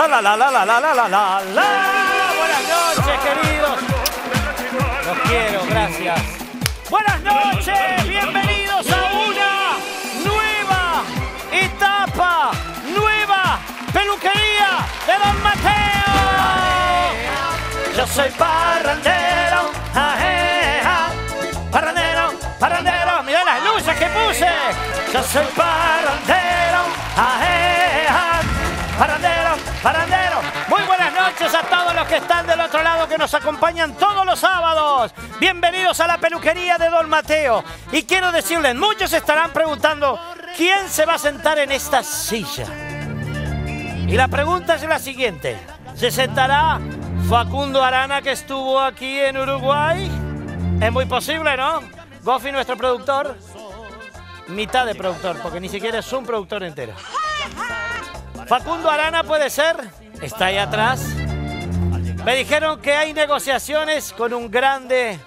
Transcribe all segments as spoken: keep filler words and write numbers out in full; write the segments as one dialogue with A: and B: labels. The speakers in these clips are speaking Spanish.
A: La la la la la la la la la la. Buenas noches, queridos. Los quiero, gracias. Buenas noches, bienvenidos a una nueva etapa, nueva peluquería de Don Mateo. Yo soy parrandero, ajeja, parrandero, parrandero. Mirá las luces que puse. Yo soy parrandero, ajeja, parrandero, parrandero. Muy buenas noches a todos los que están del otro lado, que nos acompañan todos los sábados. Bienvenidos a la peluquería de Don Mateo. Y quiero decirles, muchos estarán preguntando, ¿quién se va a sentar en esta silla? Y la pregunta es la siguiente. ¿Se sentará Facundo Arana, que estuvo aquí en Uruguay? Es muy posible, ¿no? Gofi, nuestro productor. Mitad de productor, porque ni siquiera es un productor entero. Facundo Arana puede ser. Está ahí atrás. Me dijeron que hay negociaciones con un grande.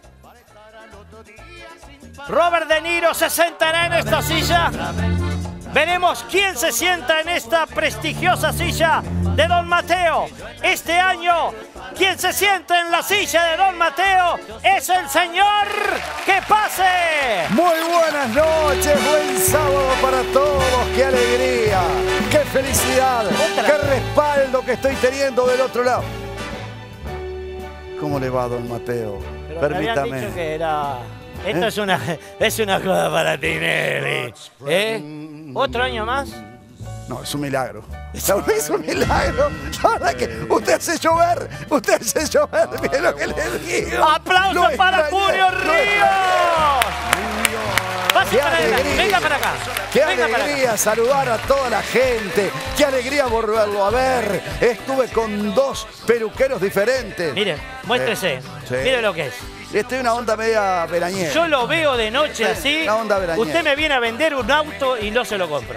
A: Robert De Niro se sentará en esta silla. Veremos quién se sienta en esta prestigiosa silla de Don Mateo. Este año, quien se sienta en la silla de Don Mateo es el señor Que Pase.
B: Muy buenas noches, buen sábado para todos. ¡Qué alegría! ¡Qué felicidad!
A: Otra.
B: ¡Qué respaldo que estoy teniendo del otro lado! ¿Cómo le va, Don Mateo?
A: Pero me habían
B: Permítame.
A: dicho que era... Esto
B: ¿Eh?
A: es una es una cosa para ti, Nelly. ¿Eh? ¿Otro año más?
B: No, es un milagro. Es un milagro. La verdad que usted hace llover. Usted hace llover. Mire lo que le digo.
A: ¡Aplausos
B: Lo
A: para
B: extrañé,
A: Julio
B: lo
A: Ríos! Pase
B: ¡Qué
A: para adelante.
B: alegría!
A: Venga para acá.
B: ¡Qué
A: Venga para acá.
B: alegría saludar a toda la gente! ¡Qué alegría volverlo a ver! Estuve con dos peluqueros diferentes.
A: Mire, muéstrese.
B: Eh, sí.
A: Mire lo que es.
B: Estoy en una onda media veraniega.
A: Yo lo veo de noche
B: Sí,
A: así.
B: una onda veraniega.
A: Usted me viene a vender un auto y no se lo compro.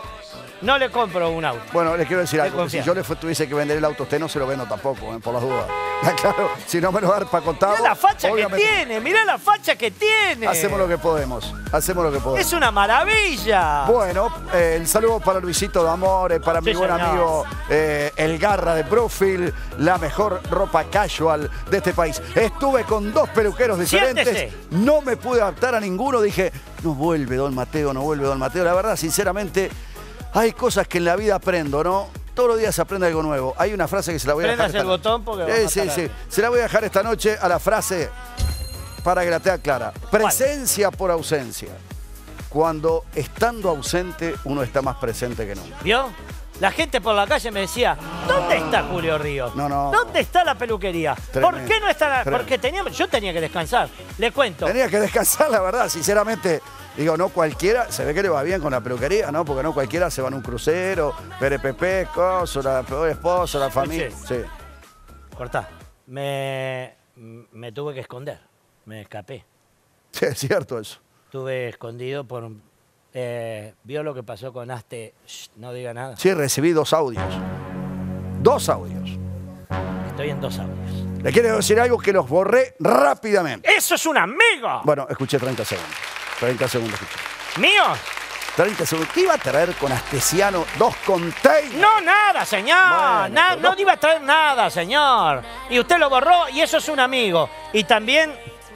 A: No le compro un auto.
B: Bueno, le quiero decir
A: De
B: algo. Que si
A: confianza.
B: yo le fu- tuviese que vender el auto a usted, no se lo vendo tampoco, eh, por las dudas. Claro, si no me lo va a dar para contar.
A: Mirá la facha que tiene, mirá la facha que tiene.
B: Hacemos lo que podemos. Hacemos lo que podemos.
A: Es una maravilla.
B: Bueno, eh, el saludo para Luisito de Amores, para mi
A: Sí,
B: buen
A: señor.
B: amigo eh, El Garra de Profil, la mejor ropa casual de este país. Estuve con dos peluqueros diferentes,
A: Siéntese.
B: no me pude adaptar a ninguno, dije, no vuelve Don Mateo, no vuelve Don Mateo. La verdad, sinceramente, hay cosas que en la vida aprendo, ¿no? Todos los días se aprende algo nuevo. Hay una frase que se la voy a dejar.
A: Prendas
B: esta
A: el
B: noche.
A: botón porque va a
B: Sí,
A: matar
B: sí,
A: a
B: sí.
A: alguien.
B: Se la voy a dejar esta noche a la frase para que la tenga clara. Presencia por ausencia. Cuando estando ausente uno está más presente que nunca.
A: ¿Vio? La gente por la calle me decía, ¿dónde está Julio Ríos?
B: No, no.
A: ¿Dónde está la peluquería?
B: Tremendo.
A: ¿Por qué no está la...?
B: Tremendo.
A: Porque teníamos, yo tenía que descansar. Le cuento.
B: Tenía que descansar, la verdad, sinceramente. Digo, no cualquiera, se ve que le va bien con la peluquería, ¿no? Porque no cualquiera se va en un crucero, perepepe, coso, la peor esposa, la familia. Sí.
A: Cortá. Me, me tuve que esconder. Me escapé.
B: Sí, es cierto eso.
A: Estuve escondido por... un- Eh, ¿Vio lo que pasó con Aste? Shh, no diga nada.
B: Sí, recibí dos audios. Dos audios.
A: Estoy en dos audios.
B: Le quiero decir algo que los borré rápidamente.
A: ¡Eso es un amigo!
B: Bueno, escuché treinta segundos. treinta segundos escuché.
A: ¿Míos?
B: treinta segundos. ¿Qué iba a traer con Astesiano dos containers?
A: No, nada, señor.
B: Bueno,
A: Na-
B: pero
A: no iba a traer nada, señor. Y usted lo borró y eso es un amigo. Y también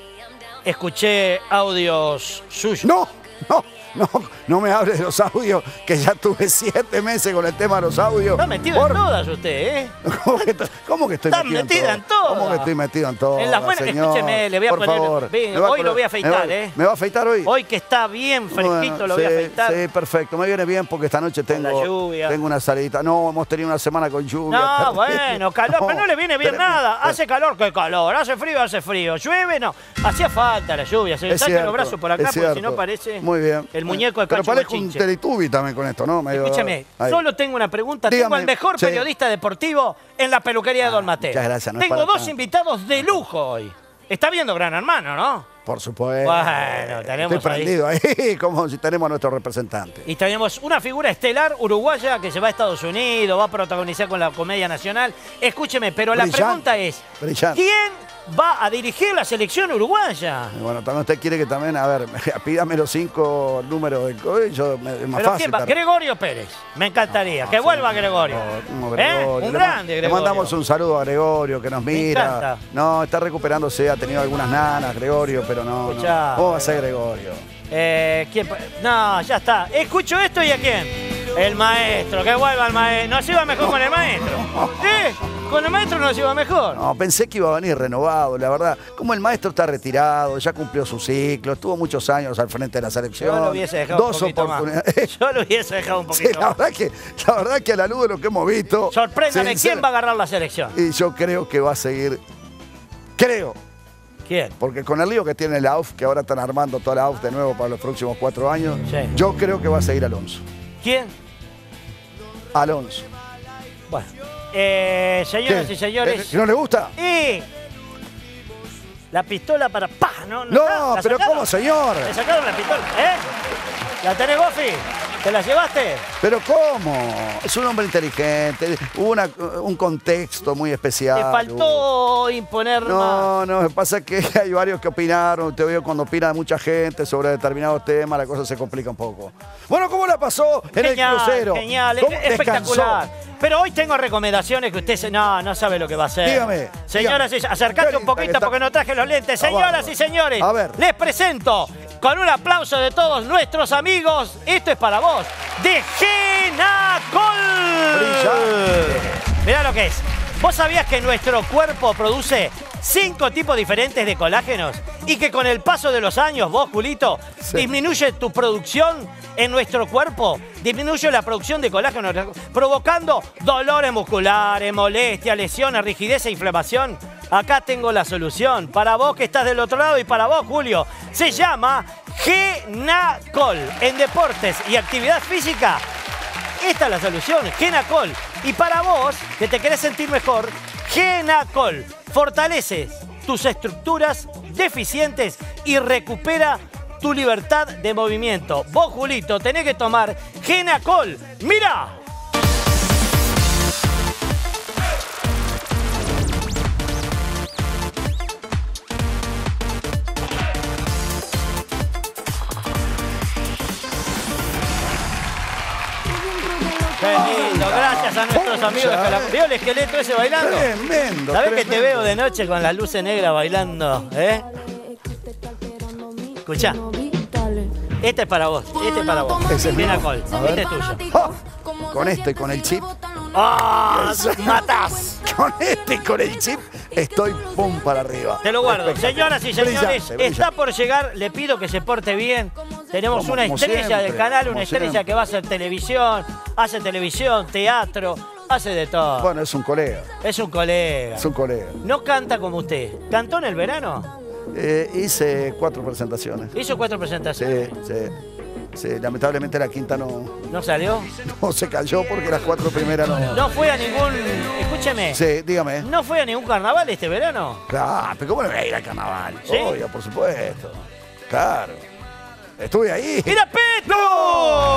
A: escuché audios suyos.
B: No, no, no, no me hable de los audios, que ya tuve siete meses con el tema de los audios.
A: Está metido
B: Por-
A: en todas usted, ¿eh?
B: ¿Cómo que, to- cómo que estoy
A: Está
B: metido
A: metida
B: en
A: en
B: todo?
A: todas.
B: ¿Cómo que estoy metido en todo?
A: En las buenas, escúcheme, le voy a
B: por
A: poner-
B: favor.
A: Bien,
B: Me va a
A: hoy lo
B: poner-
A: voy a afeitar,
B: me va-
A: ¿eh?
B: ¿Me va a afeitar hoy?
A: Hoy que está bien fresquito
B: Bueno,
A: lo voy a
B: sí,
A: afeitar.
B: Sí, perfecto. Me viene bien porque esta noche
A: Con la
B: tengo,
A: lluvia.
B: tengo una salidita. No, hemos tenido una semana con lluvia.
A: No,
B: terrible.
A: bueno, calor, pero no le viene bien
B: tremendo.
A: nada. Hace calor, que calor. Hace frío, hace frío. Llueve, no. Hacía falta la lluvia. Se le
B: Es
A: saca los
B: cierto,
A: brazos por acá
B: es
A: porque si
B: cierto.
A: no parece
B: Muy bien.
A: el muñeco de
B: Pero
A: Cacho
B: parezco un
A: Bochinche.
B: Teletubby también con esto, ¿no? Medio-
A: Escúchame,
B: ahí.
A: solo tengo una pregunta. Tengo
B: Dígame,
A: al mejor
B: sí.
A: periodista deportivo en la peluquería de Don Mateo.
B: muchas gracias, no es
A: Tengo
B: para
A: dos
B: tanto.
A: invitados de lujo hoy. Está viendo Gran Hermano, ¿no?
B: Por supuesto.
A: Bueno, tenemos
B: Estoy prendido ahí, como si tenemos a nuestro representante.
A: Y tenemos una figura estelar uruguaya que se va a Estados Unidos, va a protagonizar con la Comedia Nacional. Escúcheme, pero la
B: Brillante,
A: pregunta es,
B: brillante.
A: ¿quién va a dirigir la selección uruguaya.
B: Y bueno, también usted quiere que también, a ver, pídame los cinco números del COVID, yo, me- es más
A: ¿Pero
B: fácil.
A: quién va?
B: tar-
A: Gregorio Pérez. Me encantaría. que vuelva Gregorio.
B: No, no,
A: ¿Eh?
B: Gregorio.
A: Un
B: Le
A: grande,
B: ma- Le
A: Gregorio.
B: mandamos un saludo a Gregorio que nos
A: Me
B: mira.
A: encanta.
B: No, está recuperándose, ha tenido algunas nanas, Gregorio, pero no.
A: Escuchá,
B: no. ¿Cómo va a ser Gregorio?
A: Eh, ¿quién pa- no, ya está. Escucho esto y ¿a quién? El maestro. Que vuelva el maestro. ¿Nos iba mejor con el maestro? ¿Sí? Con el maestro nos iba mejor.
B: No, pensé que iba a venir renovado, la verdad. Como el maestro está retirado, ya cumplió su ciclo, estuvo muchos años al frente de la selección.
A: Yo lo hubiese dejado
B: Dos
A: un poquito más.
B: oportunidades.
A: Yo lo hubiese dejado un
B: Sí,
A: poquito
B: la
A: más.
B: verdad, que, la verdad que a la luz de lo que hemos visto.
A: Sorpréndame,
B: sincera-
A: ¿quién va a agarrar la selección?
B: Y yo creo que va a seguir. Creo.
A: ¿Quién?
B: Porque con el lío que tiene la A U F, que ahora están armando toda la A U F de nuevo para los próximos cuatro años,
A: Sí.
B: yo creo que va a seguir Alonso.
A: ¿Quién?
B: Alonso.
A: Bueno. Eh, señoras
B: ¿Qué?
A: y señores.
B: ¿Eh, ¿No le gusta?
A: Y la pistola para... ¡Pah! No,
B: No,
A: está, ¿la
B: pero
A: sacaron?
B: ¿cómo, señor?
A: ¿Le sacaron la pistola? ¿Eh? ¿La tenés, Gofi? ¿Te la llevaste?
B: ¿Pero cómo? Es un hombre inteligente, hubo una- un contexto muy especial.
A: Te faltó imponer más.
B: No, no, me pasa que hay varios que opinaron. Te veo cuando opina mucha gente sobre determinados temas, la cosa se complica un poco. Bueno, ¿cómo la pasó en
A: Genial,
B: el crucero?
A: genial,
B: ¿Cómo
A: espectacular.
B: descansó?
A: Pero hoy tengo recomendaciones que usted se- no, no sabe lo que va a hacer.
B: Dígame,
A: Señoras
B: dígame.
A: y acercate
B: Qué
A: un poquito
B: linda que
A: porque
B: está.
A: no traje los lentes.
B: Ah,
A: Señoras
B: bárbaro.
A: y señores,
B: A ver.
A: les presento con un aplauso de todos nuestros amigos. Esto es para vos, de Genacol.
B: Brillante.
A: Mirá lo que es. ¿Vos sabías que nuestro cuerpo produce cinco tipos diferentes de colágenos y que con el paso de los años, vos, Julito,
B: Sí.
A: disminuye tu producción en nuestro cuerpo? Disminuye la producción de colágeno, provocando dolores musculares, molestias, lesiones, rigidez e inflamación. Acá tengo la solución para vos que estás del otro lado y para vos, Julio. Se llama Genacol. En deportes y actividad física, esta es la solución, Genacol. Y para vos, que te querés sentir mejor, Genacol fortalece tus estructuras deficientes y recupera tu libertad de movimiento. Vos, Julito, tenés que tomar Genacol. ¡Mira! Qué lindo, gracias a nuestros amigos de Calaf- ¿Vio el esqueleto ese bailando?
B: Tremendo.
A: ¿Sabés que te
B: tremendo.
A: veo de noche con las luces negras bailando? ¿Eh? Escuchá, este es para vos, este es para vos.
B: Ese es mío.
A: Genacol,
B: A ver.
A: este es tuyo.
B: Ah, con este y con el chip.
A: ¡Ah! ¡Matás!
B: Con este y con el chip estoy pum para arriba.
A: Te lo guardo.
B: Espectacular.
A: Señoras y señores,
B: Brillante,
A: está
B: brillante.
A: por llegar. Le pido que se porte bien. Tenemos
B: Como-
A: una
B: como
A: estrella
B: siempre,
A: del canal, una
B: como
A: estrella
B: siempre.
A: que va a hacer televisión, hace televisión, teatro, hace de todo.
B: Bueno, es un colega.
A: Es un colega.
B: Es un colega.
A: No canta como usted. ¿Cantó en el verano?
B: Eh, hice cuatro presentaciones.
A: Hizo cuatro
B: Sí,
A: presentaciones.
B: sí. Sí, lamentablemente la quinta no,
A: ¿No salió?
B: no se cayó porque las cuatro primeras no.
A: No fue a ningún... Escúcheme.
B: Sí, dígame.
A: ¿No fue a ningún carnaval este verano?
B: Claro, pero ¿cómo no voy a ir al carnaval?
A: ¿Sí?
B: Obvio, por supuesto. Claro. Estuve ahí.
A: ¡Mira, Petro!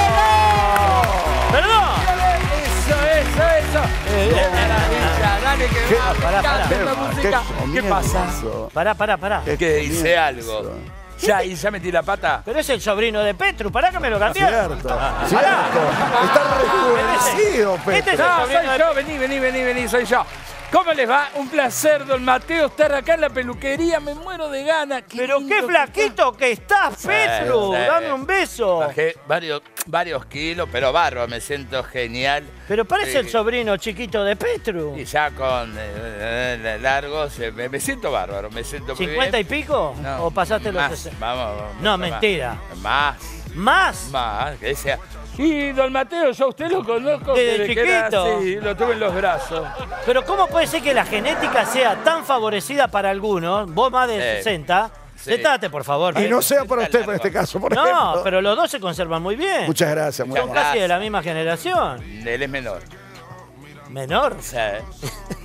A: ¡Perdón!
C: Eso, eso, eso. Qué maravilla, dale que
B: ¿Qué?
C: va, me
A: Pará, pará.
C: encanta esta
B: Qué
C: música. ¿Qué
B: comienzo.
C: pasa?
A: Pará, pará, pará.
B: Qué
C: Que hice
B: comienzo.
C: algo. Ya, y ya metí la pata.
A: Pero es el sobrino de Petru, pará que me lo cambiaron.
B: Cierto, cierto. Está rejuvenecido,
A: Este es
B: Petro.
A: el
C: No,
A: sobrino
C: soy
A: de-
C: yo, vení, vení, vení, vení, soy yo. ¿Cómo les va? Un placer, don Mateo, estar acá en la peluquería. Me muero de ganas.
A: Pero
C: lindo
A: qué
C: que
A: flaquito que estás,
D: Sí,
A: Petru.
D: sí.
A: Dame un beso.
D: Bajé varios, varios kilos, pero barro, me siento genial.
A: Pero parece
D: Sí.
A: el sobrino chiquito de Petru.
D: Y ya con eh, eh, largos, eh, me, me siento bárbaro, me siento muy
A: ¿cincuenta y
D: bien.
A: pico?
D: No,
A: ¿O pasaste los
D: más,
A: sesenta?
D: Vamos, vamos,
A: No,
D: más.
A: mentira.
D: Más,
A: ¿Más?
D: más, que sea.
C: Y don Mateo, yo a usted lo conozco
A: Desde
C: que era-
A: chiquito.
C: sí, lo tuve en los brazos.
A: Pero ¿cómo puede ser que la genética sea tan favorecida para algunos, vos más de
D: Sí.
A: sesenta?
D: Sí.
A: Sentate, por favor.
B: Y no sea para
D: Está
B: usted, en
D: largo.
B: este caso, por
A: No,
B: ejemplo.
A: pero los dos se conservan muy bien.
B: Muchas gracias, muchas
A: Son
D: Muchas
A: casi de
D: gracias.
A: la misma generación.
D: Él es menor.
A: Menor.
D: Sí.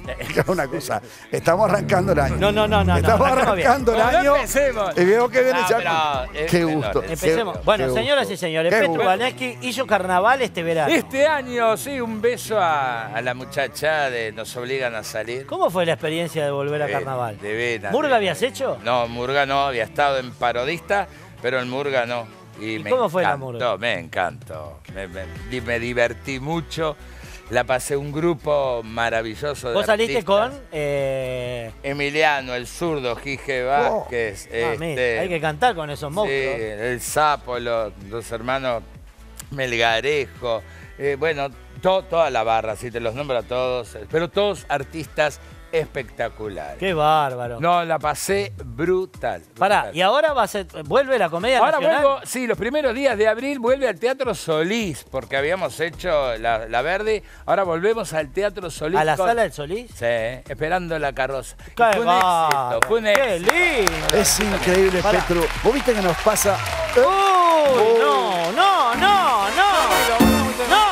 B: Una cosa, estamos arrancando el año.
A: No, no, no, no.
B: Estamos
A: no, arrancamos
B: arrancando el
C: bien.
B: año.
C: No empecemos.
B: Y veo que viene
D: No,
B: ya.
D: pero es
B: Qué
D: menor,
B: gusto.
D: es-
A: Empecemos.
B: Qué-
A: Bueno,
B: qué
A: señoras
B: gusto.
A: y señores,
B: Qué
A: Petru
B: gusto.
A: Baneski hizo carnaval este verano.
C: Este año, sí, un beso a...
D: A la muchacha de Nos Obligan a Salir.
A: ¿Cómo fue la experiencia de volver a
D: Divina,
A: carnaval?
D: divina,
A: ¿Murga
D: divina.
A: habías hecho?
D: No, Murga no, había estado en parodista, pero en Murga no.
A: ¿Y
D: me
A: cómo fue la
D: encantó,
A: Murga?
D: Me encantó, me, me- di- me divertí mucho, la pasé un grupo maravilloso de
A: Vos saliste
D: artistas.
A: con... Eh...
D: Emiliano, el zurdo, Gige Vázquez,
A: ah, mira,
D: este,
A: hay que cantar con esos
D: sí,
A: monstruos.
D: el Sapo, los, los hermanos Melgarejo, eh, bueno, to- toda la barra, si te los nombro a todos, eh, pero todos artistas espectaculares.
A: Qué bárbaro.
D: No, la pasé brutal.
A: Pará,
D: brutal.
A: y ahora va a ser, vuelve la comedia
C: Ahora
A: nacional.
C: vuelvo, sí, los primeros días de abril vuelve al Teatro Solís.
D: Porque habíamos hecho la, la Verde.
C: Ahora volvemos al Teatro Solís.
A: ¿A la
C: con-
A: sala del Solís?
D: Sí, esperando la carroza. Y
A: ¡Qué
D: fue un
A: bárbaro!
D: éxito, fue un
A: ¡Qué
D: éxito.
A: lindo!
B: Es increíble,
A: Pará.
B: Petru. ¿Vos viste que nos pasa?
A: ¡Uy! No, no, no, no. No.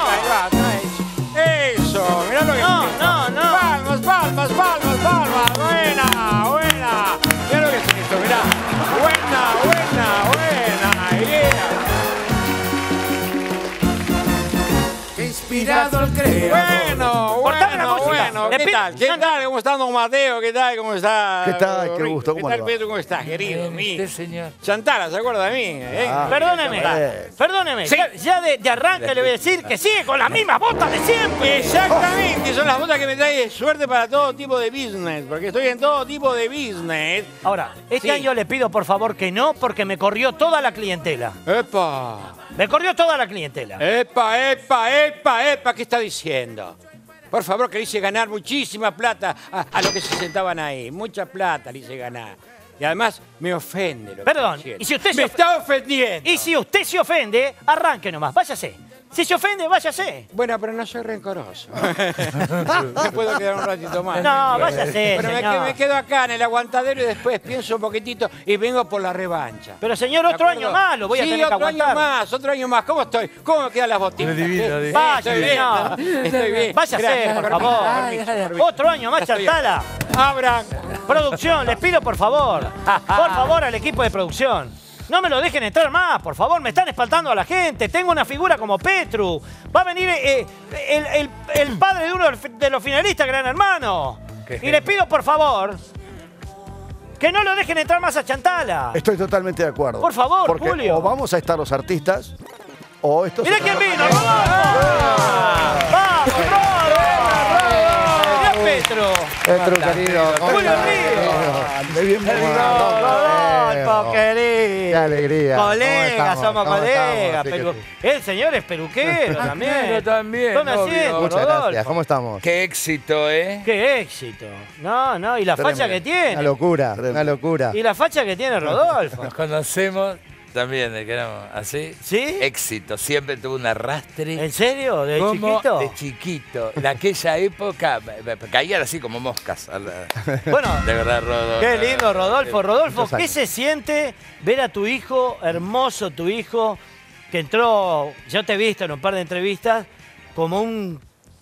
C: Eso, mirá lo que...
A: No, no, no.
C: Palmas, palmas, palmas, palmas. Buena, buena. Mirá lo que es esto, mirá. Buena, buena, buena. Yeah.
E: Inspirado el creador.
C: Bueno,
A: Cortame la
C: bueno,
A: música.
C: bueno.
A: Le
C: ¿Qué
A: pi-
C: tal? ¿Qué
A: no, no.
C: tal? ¿Cómo está don Mateo? ¿Qué tal? ¿Cómo está?
B: ¿Qué tal? Qué
C: Rico?
B: gusto,
C: ¿Qué
B: ¿cómo
C: tal,
B: le va?
C: Pedro? ¿Cómo estás, querido? Mi
D: Usted, señor.
C: Chantala, ¿se acuerda de mí? ¿Eh?
B: Ah.
A: Perdóneme,
B: Eh.
A: perdóneme.
C: Sí.
A: Ya, ya de, de arranque le voy a decir que sigue con las mismas botas de siempre.
C: Exactamente, son las botas que me traen suerte para todo tipo de business, porque estoy en todo tipo de business.
A: Ahora, este
C: Sí.
A: año le pido por favor que no, porque me corrió toda la clientela.
C: ¡Epa!
A: Me corrió toda la clientela.
C: ¡Epa, epa, epa, epa! ¿Qué está diciendo? Por favor, que le hice ganar muchísima plata a, a los que se sentaban ahí. Mucha plata le hice ganar. Y además me ofende lo que
A: Perdón,
C: está diciendo.
A: y si usted se
C: ¡Me
A: of-
C: está ofendiendo!
A: Y si usted se ofende, arranque nomás, váyase. Si se ofende, váyase.
C: Bueno, pero no soy rencoroso. Me puedo quedar un ratito más.
A: No, váyase,
C: Pero me,
A: señor.
C: que- me quedo acá en el aguantadero y después pienso un poquitito y vengo por la revancha.
A: Pero señor,
C: ¿De
A: otro
C: acuerdo?
A: año más lo voy a
C: Sí,
A: tener que
C: otro
A: aguantar.
C: año más, otro año más. ¿Cómo estoy? ¿Cómo me quedan las botitas? ¿Eh?
A: Vaya,
C: Estoy bien,
A: no.
C: estoy bien.
A: Váyase,
C: Gracias,
A: por
C: permiso,
A: favor.
C: permiso, permiso.
A: Otro año más,
C: Ya estoy
A: Chantala.
C: Abran.
A: Producción, les pido por favor. Por favor, al equipo de producción. No me lo dejen entrar más, por favor. Me están espantando a la gente. Tengo una figura como Petru. Va a venir eh, el, el- el padre de uno de los finalistas, Gran Hermano. Y les pido por favor que no lo dejen entrar más a Chantala.
B: Estoy totalmente de acuerdo.
A: Por favor,
B: Porque
A: Julio.
B: o vamos a estar los artistas, o estos...
A: Mirá quién vino, Rodolfo. ¡Vamos, Rodolfo! Mirá Petru.
B: Petru, querido. ¿cómo
A: Julio
B: estás?
A: Ríos.
B: De bienvenido.
A: Rodolfo, querido.
B: Qué alegría.
A: Colegas,
B: ¿Cómo estamos?
A: somos
B: ¿Cómo
A: colegas.
B: estamos? Sí,
A: Peru-
B: que
A: El señor es peluquero también.
C: Yo también,
A: Tome
C: obvio.
A: asiento,
B: Muchas
A: Rodolfo.
B: gracias. ¿Cómo estamos?
D: Qué éxito, ¿eh?
A: Qué éxito. No, no, y la
B: Tremendo.
A: facha que
B: Una
A: tiene.
B: locura, una locura.
A: Y la facha que tiene Rodolfo.
D: Nos conocemos también, de que éramos así.
A: ¿Sí?
D: Éxito, siempre tuvo un arrastre.
A: ¿En serio? ¿De
D: Como
A: chiquito?
D: De chiquito. De aquella época me- me- caían así como moscas. a la-
A: Bueno,
D: De verdad, Rodolfo.
A: qué lindo, Rodolfo. Rodolfo,
B: Muchos
A: ¿qué
B: años.
A: se siente ver a tu hijo, hermoso tu hijo, que entró, yo te he visto en un par de entrevistas, como un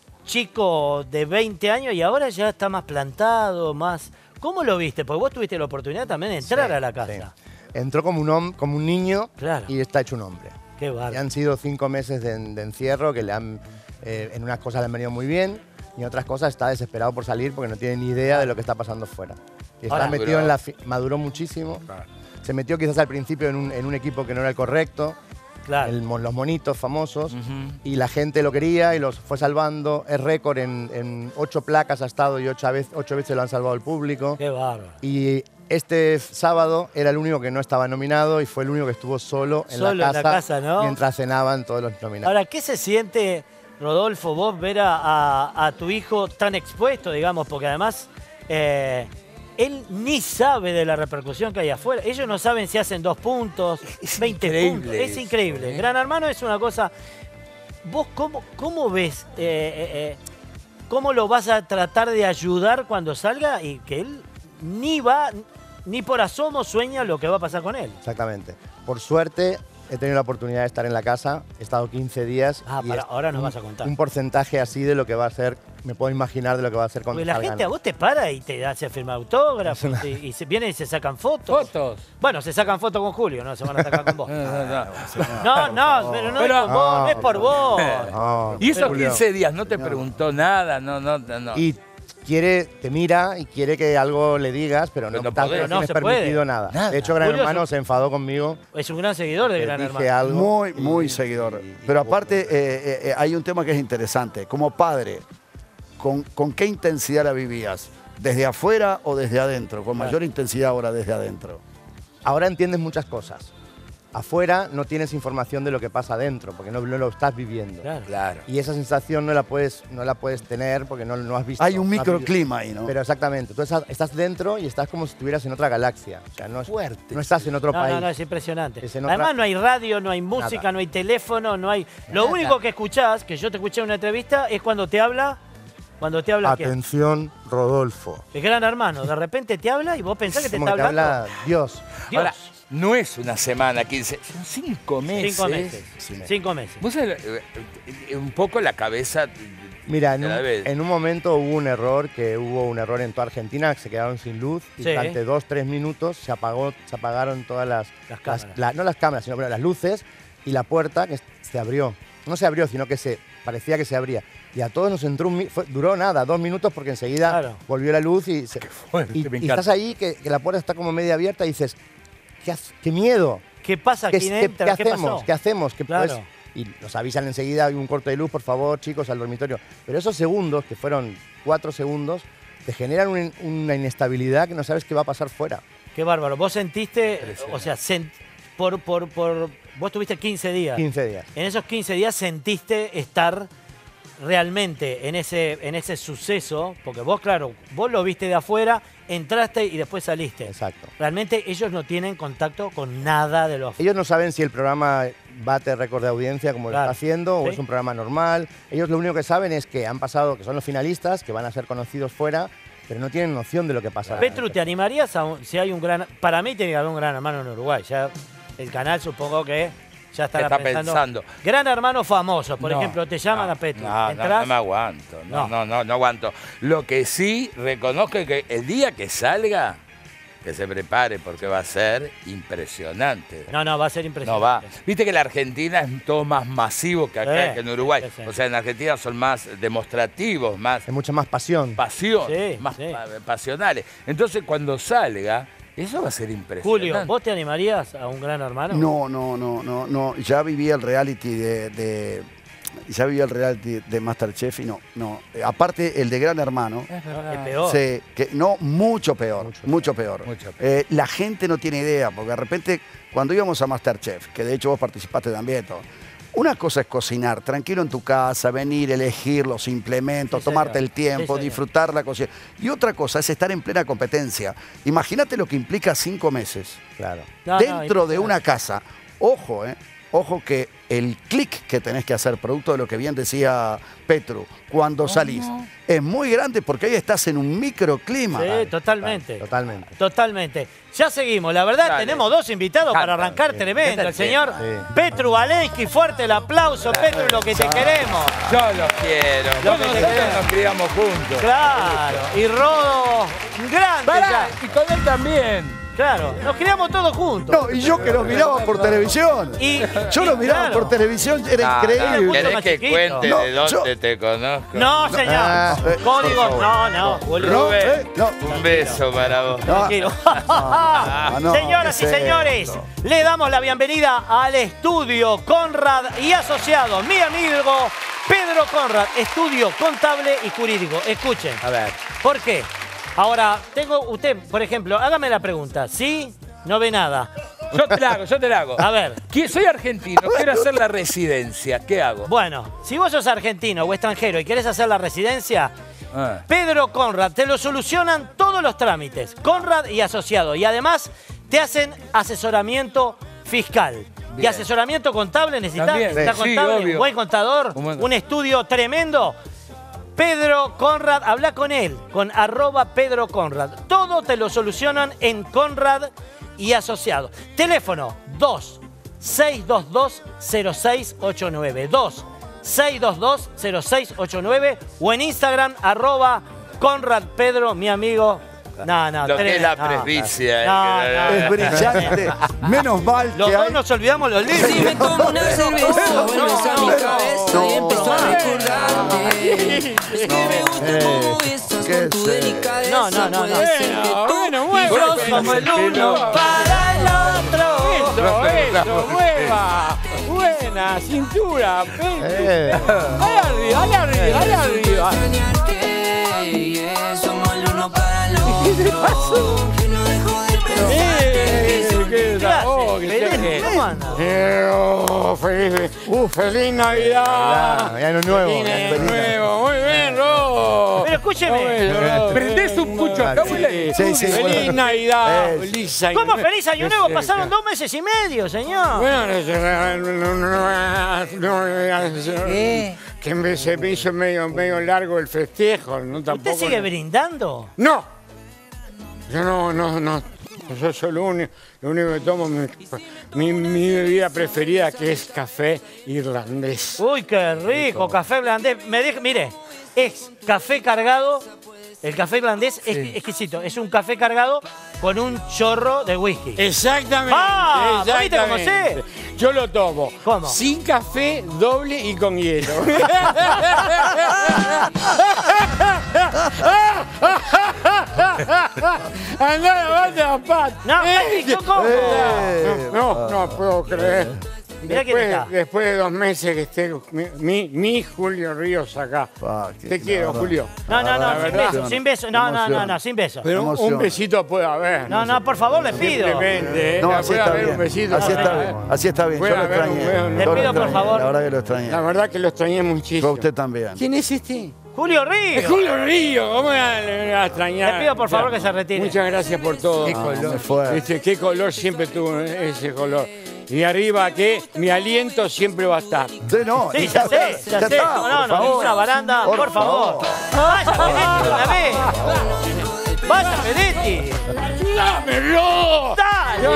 A: chico de veinte años y ahora ya está más plantado, más... ¿Cómo lo viste? Porque vos tuviste la oportunidad también de entrar
F: Sí,
A: a la casa.
F: sí. Entró como un, hom- como un niño
A: Claro.
F: y está hecho un hombre.
A: Qué
F: Y
A: bárbaro.
F: han sido cinco meses de, de encierro que le han, eh, en unas cosas le han venido muy bien y en otras cosas está desesperado por salir porque no tiene ni idea de lo que está pasando fuera. Y está
A: Ahora-
F: metido en la... fi- Maduró muchísimo. Se metió quizás al principio en un, en un equipo que no era el correcto,
A: Claro.
F: el mo- los monitos famosos, y la gente lo quería y los fue salvando. Es récord, en, en ocho placas ha estado y ocho, vez, ocho veces lo han salvado el público.
A: Qué bárbaro.
F: Y este sábado era el único que no estaba nominado y fue el único que estuvo solo en,
A: Solo en
F: la,
A: la
F: casa
A: casa, ¿no?
F: mientras cenaban todos los nominados.
A: Ahora, ¿qué se siente, Rodolfo, vos ver a, a- a tu hijo tan expuesto, digamos? Porque además eh, él ni sabe de la repercusión que hay afuera. Ellos no saben si hacen dos puntos, veinte
D: increíble
A: puntos. Es
D: eso,
A: increíble.
D: ¿eh?
A: Gran Hermano es una cosa... ¿Vos cómo, cómo ves, eh, eh, eh, cómo lo vas a tratar de ayudar cuando salga y que él ni va, ni por asomo sueña lo que va a pasar con él?
F: Exactamente. Por suerte he tenido la oportunidad de estar en la casa, he estado quince días.
A: Ah,
F: y
A: para-
F: es
A: ahora nos
F: un-
A: vas a contar.
F: Un porcentaje así de lo que va a ser me puedo imaginar de lo que va a hacer cuando
A: Porque la
F: salgan.
A: gente a vos te para y te hace firmar autógrafos y, y se vienen y se sacan fotos.
C: Fotos.
A: Bueno, se sacan fotos con Julio, no se van a sacar con vos.
C: No, no, no.
A: No, no, pero no
C: Pero-
A: es con vos, no es por vos.
F: No,
D: Y esos
F: Julio.
D: quince días no te preguntó nada, no, no, no.
F: Y quiere, te mira y quiere que algo le digas, pero no,
D: Pero no
F: tampoco
D: podés.
F: tienes
A: No se
F: permitido
A: puede.
F: nada.
D: Nada.
F: De hecho, Gran
A: Julio es
F: Hermano
A: un-
F: se enfadó conmigo.
A: Es un gran seguidor de
F: que
A: Gran
F: dije
A: Hermano.
F: algo.
B: Muy, muy
F: y-
B: seguidor.
F: y-
B: Pero aparte, eh, eh, eh, hay un tema que es interesante. Como padre, ¿con, con qué intensidad la vivías? ¿Desde afuera o desde adentro? Con mayor intensidad ahora desde adentro.
F: Ahora entiendes muchas cosas. Afuera no tienes información de lo que pasa adentro, porque no, no lo estás viviendo.
A: Claro.
D: Claro.
F: Y esa sensación no la puedes, no la puedes tener porque no, no has visto.
B: Hay un
F: no has vivido.
B: microclima ahí, ¿no?
F: Pero exactamente, tú estás, estás dentro y estás como si estuvieras en otra galaxia. O sea, no, es-
D: Fuerte.
F: no estás en otro
A: No,
F: país.
A: no, no, es impresionante.
F: Es en otra-
A: Además no hay radio, no hay música,
F: Nada.
A: no hay teléfono, no hay... Lo único que escuchás, que yo te escuché en una entrevista, es cuando te habla... Cuando te habla quién.
F: Atención, Rodolfo.
A: El Gran Hermano. De repente te habla y vos pensás que te
F: Como
A: está
F: que te
A: hablando.
F: habla Dios.
A: Dios.
C: Ahora, no es una semana, quince, son cinco meses.
A: Cinco meses. Cinco meses.
D: Vos sabés, eh, eh, un poco la cabeza.
F: Mira, en
D: te
F: un,
D: la ves.
F: en un momento hubo un error, que hubo un error en toda Argentina, que se quedaron sin luz y
A: Sí.
F: durante dos, tres minutos se apagó, se apagaron todas las,
A: Las cámaras.
F: la- no las cámaras, sino bueno, las luces y la puerta que se abrió. No se abrió, sino que se parecía que se abría. Y a todos nos entró un mi- fue- duró nada, dos minutos porque enseguida
A: Claro.
F: volvió la luz y, se-
D: fuerte,
F: y,
D: me
F: y
D: encanta.
F: estás ahí que, que la puerta está como media abierta y dices, ¿qué, hace- qué miedo?
A: ¿Qué pasa?
F: ¿Qué,
A: ¿Quién
F: qué-
A: entra?
F: qué
A: ¿Qué
F: hacemos?
A: pasó?
F: ¿Qué hacemos? ¿Qué
A: Claro.
F: pues? Y nos avisan enseguida, hay un corte de luz, por favor, chicos, al dormitorio. Pero esos segundos, que fueron cuatro segundos, te generan un- una inestabilidad que no sabes qué va a pasar fuera.
A: Qué bárbaro. Vos sentiste, o sea, sen- por, por, por, vos tuviste quince días.
F: quince días.
A: En esos quince días sentiste estar realmente en ese, en ese suceso, porque vos, claro, vos lo viste de afuera, entraste y después saliste.
F: Exacto.
A: Realmente ellos no tienen contacto con nada de los...
F: Ellos no saben si el programa bate récord de audiencia como
A: Claro.
F: lo está haciendo o
A: Sí.
F: es un programa normal. Ellos lo único que saben es que han pasado, que son los finalistas, que van a ser conocidos fuera, pero no tienen noción de lo que pasa.
A: Petru, ¿te animarías a un- si hay un gran... Para mí tiene que haber un Gran Hermano en Uruguay. Ya el canal supongo que ya estará
D: Está
A: pensando.
D: pensando.
A: Gran Hermano famoso, por
D: No,
A: ejemplo, te llaman
D: no,
A: a Petru.
D: No, no,
A: ¿Entrás?
D: no me aguanto.
A: No.
D: No, no, no, no aguanto. Lo que sí reconozco es que el día que salga, que se prepare porque va a ser impresionante.
A: No, no, va a ser impresionante.
D: No va. Viste que la Argentina es todo más masivo que acá,
A: Sí,
D: que en Uruguay.
A: sí, sí.
D: O sea, en Argentina son más demostrativos, más
F: Hay mucha más pasión.
D: pasión,
A: Sí,
D: más
A: sí.
D: pa- pasionales. Entonces, cuando salga, eso va a ser impresionante.
A: Julio, ¿vos te animarías a un Gran Hermano?
B: No, no, no, no, no. Ya viví el reality de, de- ya viví el reality de Masterchef y no, no. Eh, Aparte el de Gran Hermano.
A: Es peor.
B: Sí, que no, mucho peor, mucho, peor.
D: Mucho peor.
B: Eh, la gente no tiene idea, porque de repente cuando íbamos a Masterchef, que de hecho vos participaste también, todo, una cosa es cocinar, tranquilo en tu casa, venir, elegir los implementos,
A: Sí,
B: tomarte
A: señor.
B: el tiempo,
A: Sí, señor.
B: disfrutar la cocina. Y otra cosa es estar en plena competencia. Imagínate lo que implica cinco meses
F: Claro.
A: No, no,
B: dentro de
A: impresionante.
B: una casa. Ojo, eh. Ojo que el clic que tenés que hacer, producto de lo que bien decía Petru, cuando salís, es muy grande porque ahí estás en un microclima.
A: Sí, totalmente.
F: Totalmente.
A: Totalmente. Ya seguimos. La verdad,
D: Dale.
A: tenemos dos invitados
D: Canta,
A: para arrancar
D: sí.
A: tremendo.
D: Canta
A: El
D: el
A: señor
F: tema. Sí.
A: Petru Valensky. Fuerte el aplauso, Petru, lo que te queremos.
D: Yo los quiero.
A: Lo
D: Bueno,
A: que te
D: nosotros
A: queremos.
D: nos criamos juntos.
A: Claro. Y Rodo, grande
D: Pará,
A: ya.
D: y con él también.
A: Claro, nos criamos todos juntos.
B: No, y yo que los miraba por televisión.
A: Y-
B: Yo
A: y
B: los miraba
A: claro.
B: por televisión, era
D: No,
B: increíble.
D: no,
A: mucho
D: ¿Querés
A: más
D: que
A: chiquito.
D: cuente
B: No,
D: de dónde
B: yo-
D: te conozco?
A: No, señor.
F: Ah,
B: eh,
A: Código.
F: por favor.
A: No, no, Julio.
B: No,
D: Rubén,
B: eh, no.
D: un beso para vos.
B: No,
A: Tranquilo.
B: no, no,
A: Señoras
B: ¿qué
A: y
B: es
A: señores,
B: esto?
A: le damos la bienvenida al estudio Conrad y asociados, mi amigo Pedro Conrad, estudio contable y jurídico. Escuchen,
D: A ver.
A: ¿por qué? Ahora, tengo usted, por ejemplo, hágame la pregunta, ¿sí? No ve nada.
D: Yo te la hago, yo te la hago.
A: A ver.
D: Que soy argentino, quiero hacer la residencia. ¿Qué hago?
A: Bueno, si vos sos argentino o extranjero y querés hacer la residencia,
D: Ah.
A: Pedro Conrad, te lo solucionan todos los trámites. Conrad y asociado. Y además te hacen asesoramiento fiscal. Y
D: Bien.
A: asesoramiento contable, ¿necesitas?
D: También,
A: ¿Necesitas
D: sí,
A: contable?
D: obvio.
A: ¿Un buen contador?
D: Un buen-
A: ¿Un estudio tremendo? Pedro Conrad, habla con él, con arroba Pedro Conrad. Todo te lo solucionan en Conrad y asociado. Teléfono dos seis dos dos cero seis ocho nueve. dos seis dos dos, cero seis ocho nueve o en Instagram, arroba Conrad Pedro, mi amigo. No, no,
D: Lo que es la
A: no,
D: presbicia.
A: no,
D: eh,
A: no,
B: Es brillante. Menos mal
A: Los
B: que
A: dos
B: hay...
A: nos olvidamos los límites.
E: Si me tomo una cerveza, vuelves a mi cabeza y empiezo a recordarte. Es que me gusta cómo besas
B: ¿qué
E: con tu
B: sé?
E: delicadeza.
A: No, no, no, no.
E: Puede ser que
C: Bueno,
E: tú
C: bueno,
E: y
C: bueno,
E: yo
C: bueno,
E: somos el
C: bueno.
E: uno
A: Para el otro.
C: Eso, eso, mueva. Buena, cintura.
F: Eh.
C: Dale arriba, dale arriba, dale arriba.
E: extrañarte. Yeah, somos el uno para el otro. Que no dejo de pensarte.
C: Eh, qué
A: ¿Qué hace?
C: oh, qué
A: Belén,
C: sé.
A: ¿cómo anda?
C: Eh, oh, feliz, feliz Navidad.
F: Ah, año nuevo.
C: Feliz Año
F: Feliz
C: nuevo. Muy bien, Ro.
A: Pero escúcheme.
C: Bueno, Ro.
D: Prendés un pucho acá,
C: Sí,
D: huele.
B: Sí, sí,
C: Feliz
B: bueno.
C: Navidad.
B: Eh,
C: Feliz año
A: ¿Cómo
C: nuevo.
A: feliz año nuevo? Pasaron dos meses y medio, señor.
C: Bueno, que se me hizo medio, medio largo el festejo. No, tampoco,
A: ¿Usted sigue brindando?
C: No. Yo no, no, no. Yo soy lo único, lo único que tomo, mi, mi, mi bebida preferida, que es café irlandés.
A: Uy, qué rico, café irlandés. Me deja- mire, es café cargado. El café irlandés es exquisito. Es un café cargado con un chorro de whisky.
C: Exactamente.
A: Ah, ¿viste cómo
C: exactamente. Yo lo tomo.
A: ¿Cómo?
C: Sin café, doble y con hielo. Andá, vete a pat.
A: No, Patrick, ¿cómo?
B: Eh,
C: No, no puedo creer.
A: Mirá quién
C: Después,
A: está.
C: después de dos meses que esté mi, mi, mi Julio Ríos acá.
B: Pa, que-
C: Te quiero,
B: la verdad.
C: Julio.
A: No, no,
C: La
A: no, sin
C: verdad.
A: beso, sin beso. No, no, no, no, sin beso.
C: Pero un-
B: Emoción.
C: un besito puede haber.
A: No, no, por favor, le pido.
C: Simplemente, ¿eh?
B: No, así
C: puede
B: está
C: haber un
B: bien.
C: besito.
B: Así
C: puede
B: está
C: haber.
B: bien. Así está bien. Yo
C: Puede
B: lo
C: haber un
B: extrañé.
C: beso,
B: Yo
C: Le
B: lo
A: pido, por
B: extrañé.
A: favor.
B: La verdad que lo extrañé.
C: La verdad que lo extrañé muchísimo.
B: Yo a usted también.
C: ¿Quién es este?
A: Julio Ríos.
C: Es Julio Río. ¿Cómo me va le va a extrañar?
A: Le pido, por favor, que se retire.
C: Muchas gracias por todo.
B: Qué color. muy fuerte.
C: Este, qué color siempre tuvo ese color. Y arriba que mi aliento siempre va a estar.
B: Sí, no.
A: Sí, ya sé, ya sé.
B: está,
A: No, no,
B: por
A: no,
B: favor.
A: ninguna baranda, por,
B: Por
A: favor. Vaya, Pedetti, de una vez. Vaya, Pedetti.
C: ¡Dámelo!
A: Dale.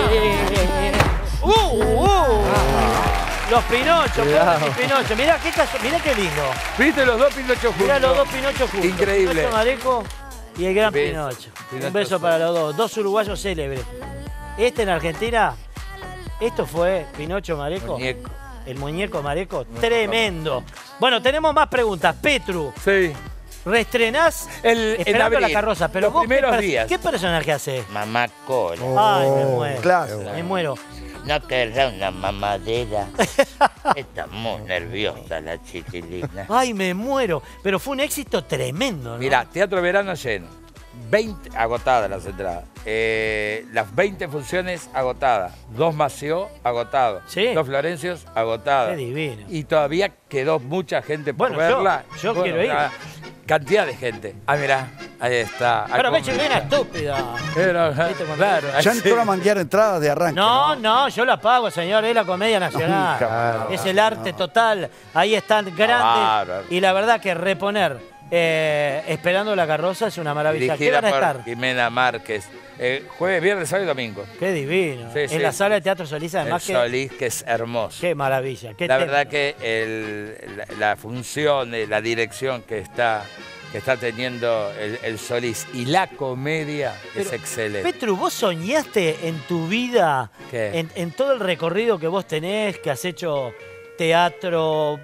A: Uh, uh. Los Pinochos,
F: Cuidado.
A: los Pinochos. Mirá qué, caso- mirá qué lindo.
D: ¿Viste los dos Pinochos juntos?
A: Mirá los dos Pinochos juntos.
D: Increíble.
A: Pinocho Mareco y el gran
D: Beso.
A: Pinocho.
D: Pinocho
A: Un beso
D: Sol.
A: para los dos. Dos uruguayos célebres. Este en Argentina, esto fue Pinocho Mareco.
D: Muñeco.
A: El muñeco Mareco, tremendo. Bueno, tenemos más preguntas. Petru,
D: Sí.
A: reestrenás
D: El- en
A: Esperando
D: abril,
A: la carroza, pero
D: los
A: vos, ¿qué,
D: primeros
A: per-
D: días.
A: ¿qué personaje haces?
D: Mamá Cola.
A: Ay, me muero.
B: Claro.
A: Me muero.
D: No querrá una mamadera. Está muy nerviosa la chiquilina.
A: Ay, me muero. Pero fue un éxito tremendo, ¿no?
D: Mira, Teatro Verano lleno. veinte, agotadas las entradas. Eh, las veinte funciones agotadas. Dos Maceo agotado.
A: Sí.
D: Dos Florencios agotadas.
A: Qué divino.
D: Y todavía quedó mucha gente por
A: Bueno, yo-
D: verla.
A: yo quiero ir.
D: ah, Cantidad de gente. Ah, mirá, ahí está. Ah,
A: Pero me
D: cómo-
A: chiquilina estúpida.
D: Pero,
A: ¿Viste cuando-
D: claro,
B: Ya
D: así.
B: entró a manguear entradas de arranque.
A: No, no, yo la pago, señor. Es la Comedia Nacional.
B: Claro.
A: Es el arte total. Ahí están grandes.
D: Bárbaro.
A: Y la verdad que reponer eh, Esperando la carroza es una maravilla. ¿Qué
D: Dirigida
A: van a
D: por
A: estar?
D: Jimena Márquez. Eh, jueves, viernes, sábado y domingo.
A: Qué divino.
D: Sí,
A: en
D: sí.
A: la sala de Teatro Solís, además
D: El
A: que...
D: Solís, que es hermoso.
A: Qué maravilla. Qué
D: La
A: tema.
D: verdad que el- la, la función, eh, la dirección que está, que está teniendo el, el Solís y la comedia es
A: Pero,
D: excelente.
A: Petru, ¿vos soñaste en tu vida,
D: ¿Qué?
A: en, en todo el recorrido que vos tenés, que has hecho teatro,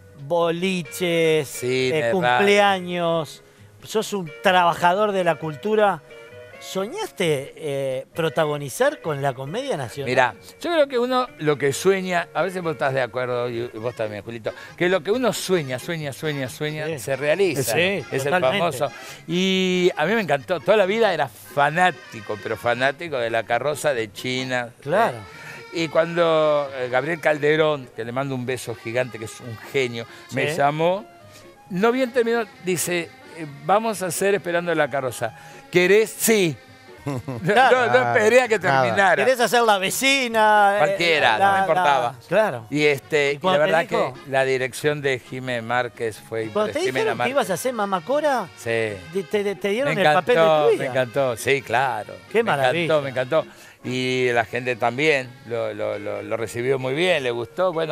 A: boliches,
D: Cine,
A: eh,
D: radio.
A: cumpleaños, sos un trabajador de la cultura? ¿Soñaste eh, protagonizar con la Comedia Nacional?
D: Mira, yo creo que uno lo que sueña, a veces vos estás de acuerdo y vos también, Julito, que lo que uno sueña, sueña, sueña, sueña,
A: Sí.
D: se realiza.
A: Sí,
D: es el
A: totalmente.
D: famoso. Y a mí me encantó, toda la vida era fanático, pero fanático de La Carroza de China.
A: Claro.
D: Y cuando eh, Gabriel Calderón, que le mando un beso gigante, que es un genio,
A: Sí.
D: me llamó, no bien terminó, dice, eh, vamos a hacer Esperando la Carroza. ¿Querés? Sí.
A: Claro.
D: No, no esperé a que
F: Nada.
D: terminara.
A: ¿Querés hacer la vecina? eh,
D: Cualquiera,
A: la-
D: no me importaba.
A: la- Claro.
D: Y, este,
A: ¿Y
D: y
A: cuando
D: la
A: te
D: verdad
A: dijo?
D: que la dirección de Jimé Márquez fue
A: Cuando te
D: Jimena
A: dijeron que
D: Márquez.
A: ibas a hacer mamacora,
D: Sí.
A: te, te- te dieron
D: Me
A: el papel de
D: encantó,
A: tu
D: me
A: vida.
D: encantó, sí, claro.
A: Qué
D: me
A: maravilla.
D: encantó, me encantó. Y la gente también lo, lo- lo- lo recibió muy bien, le gustó, bueno.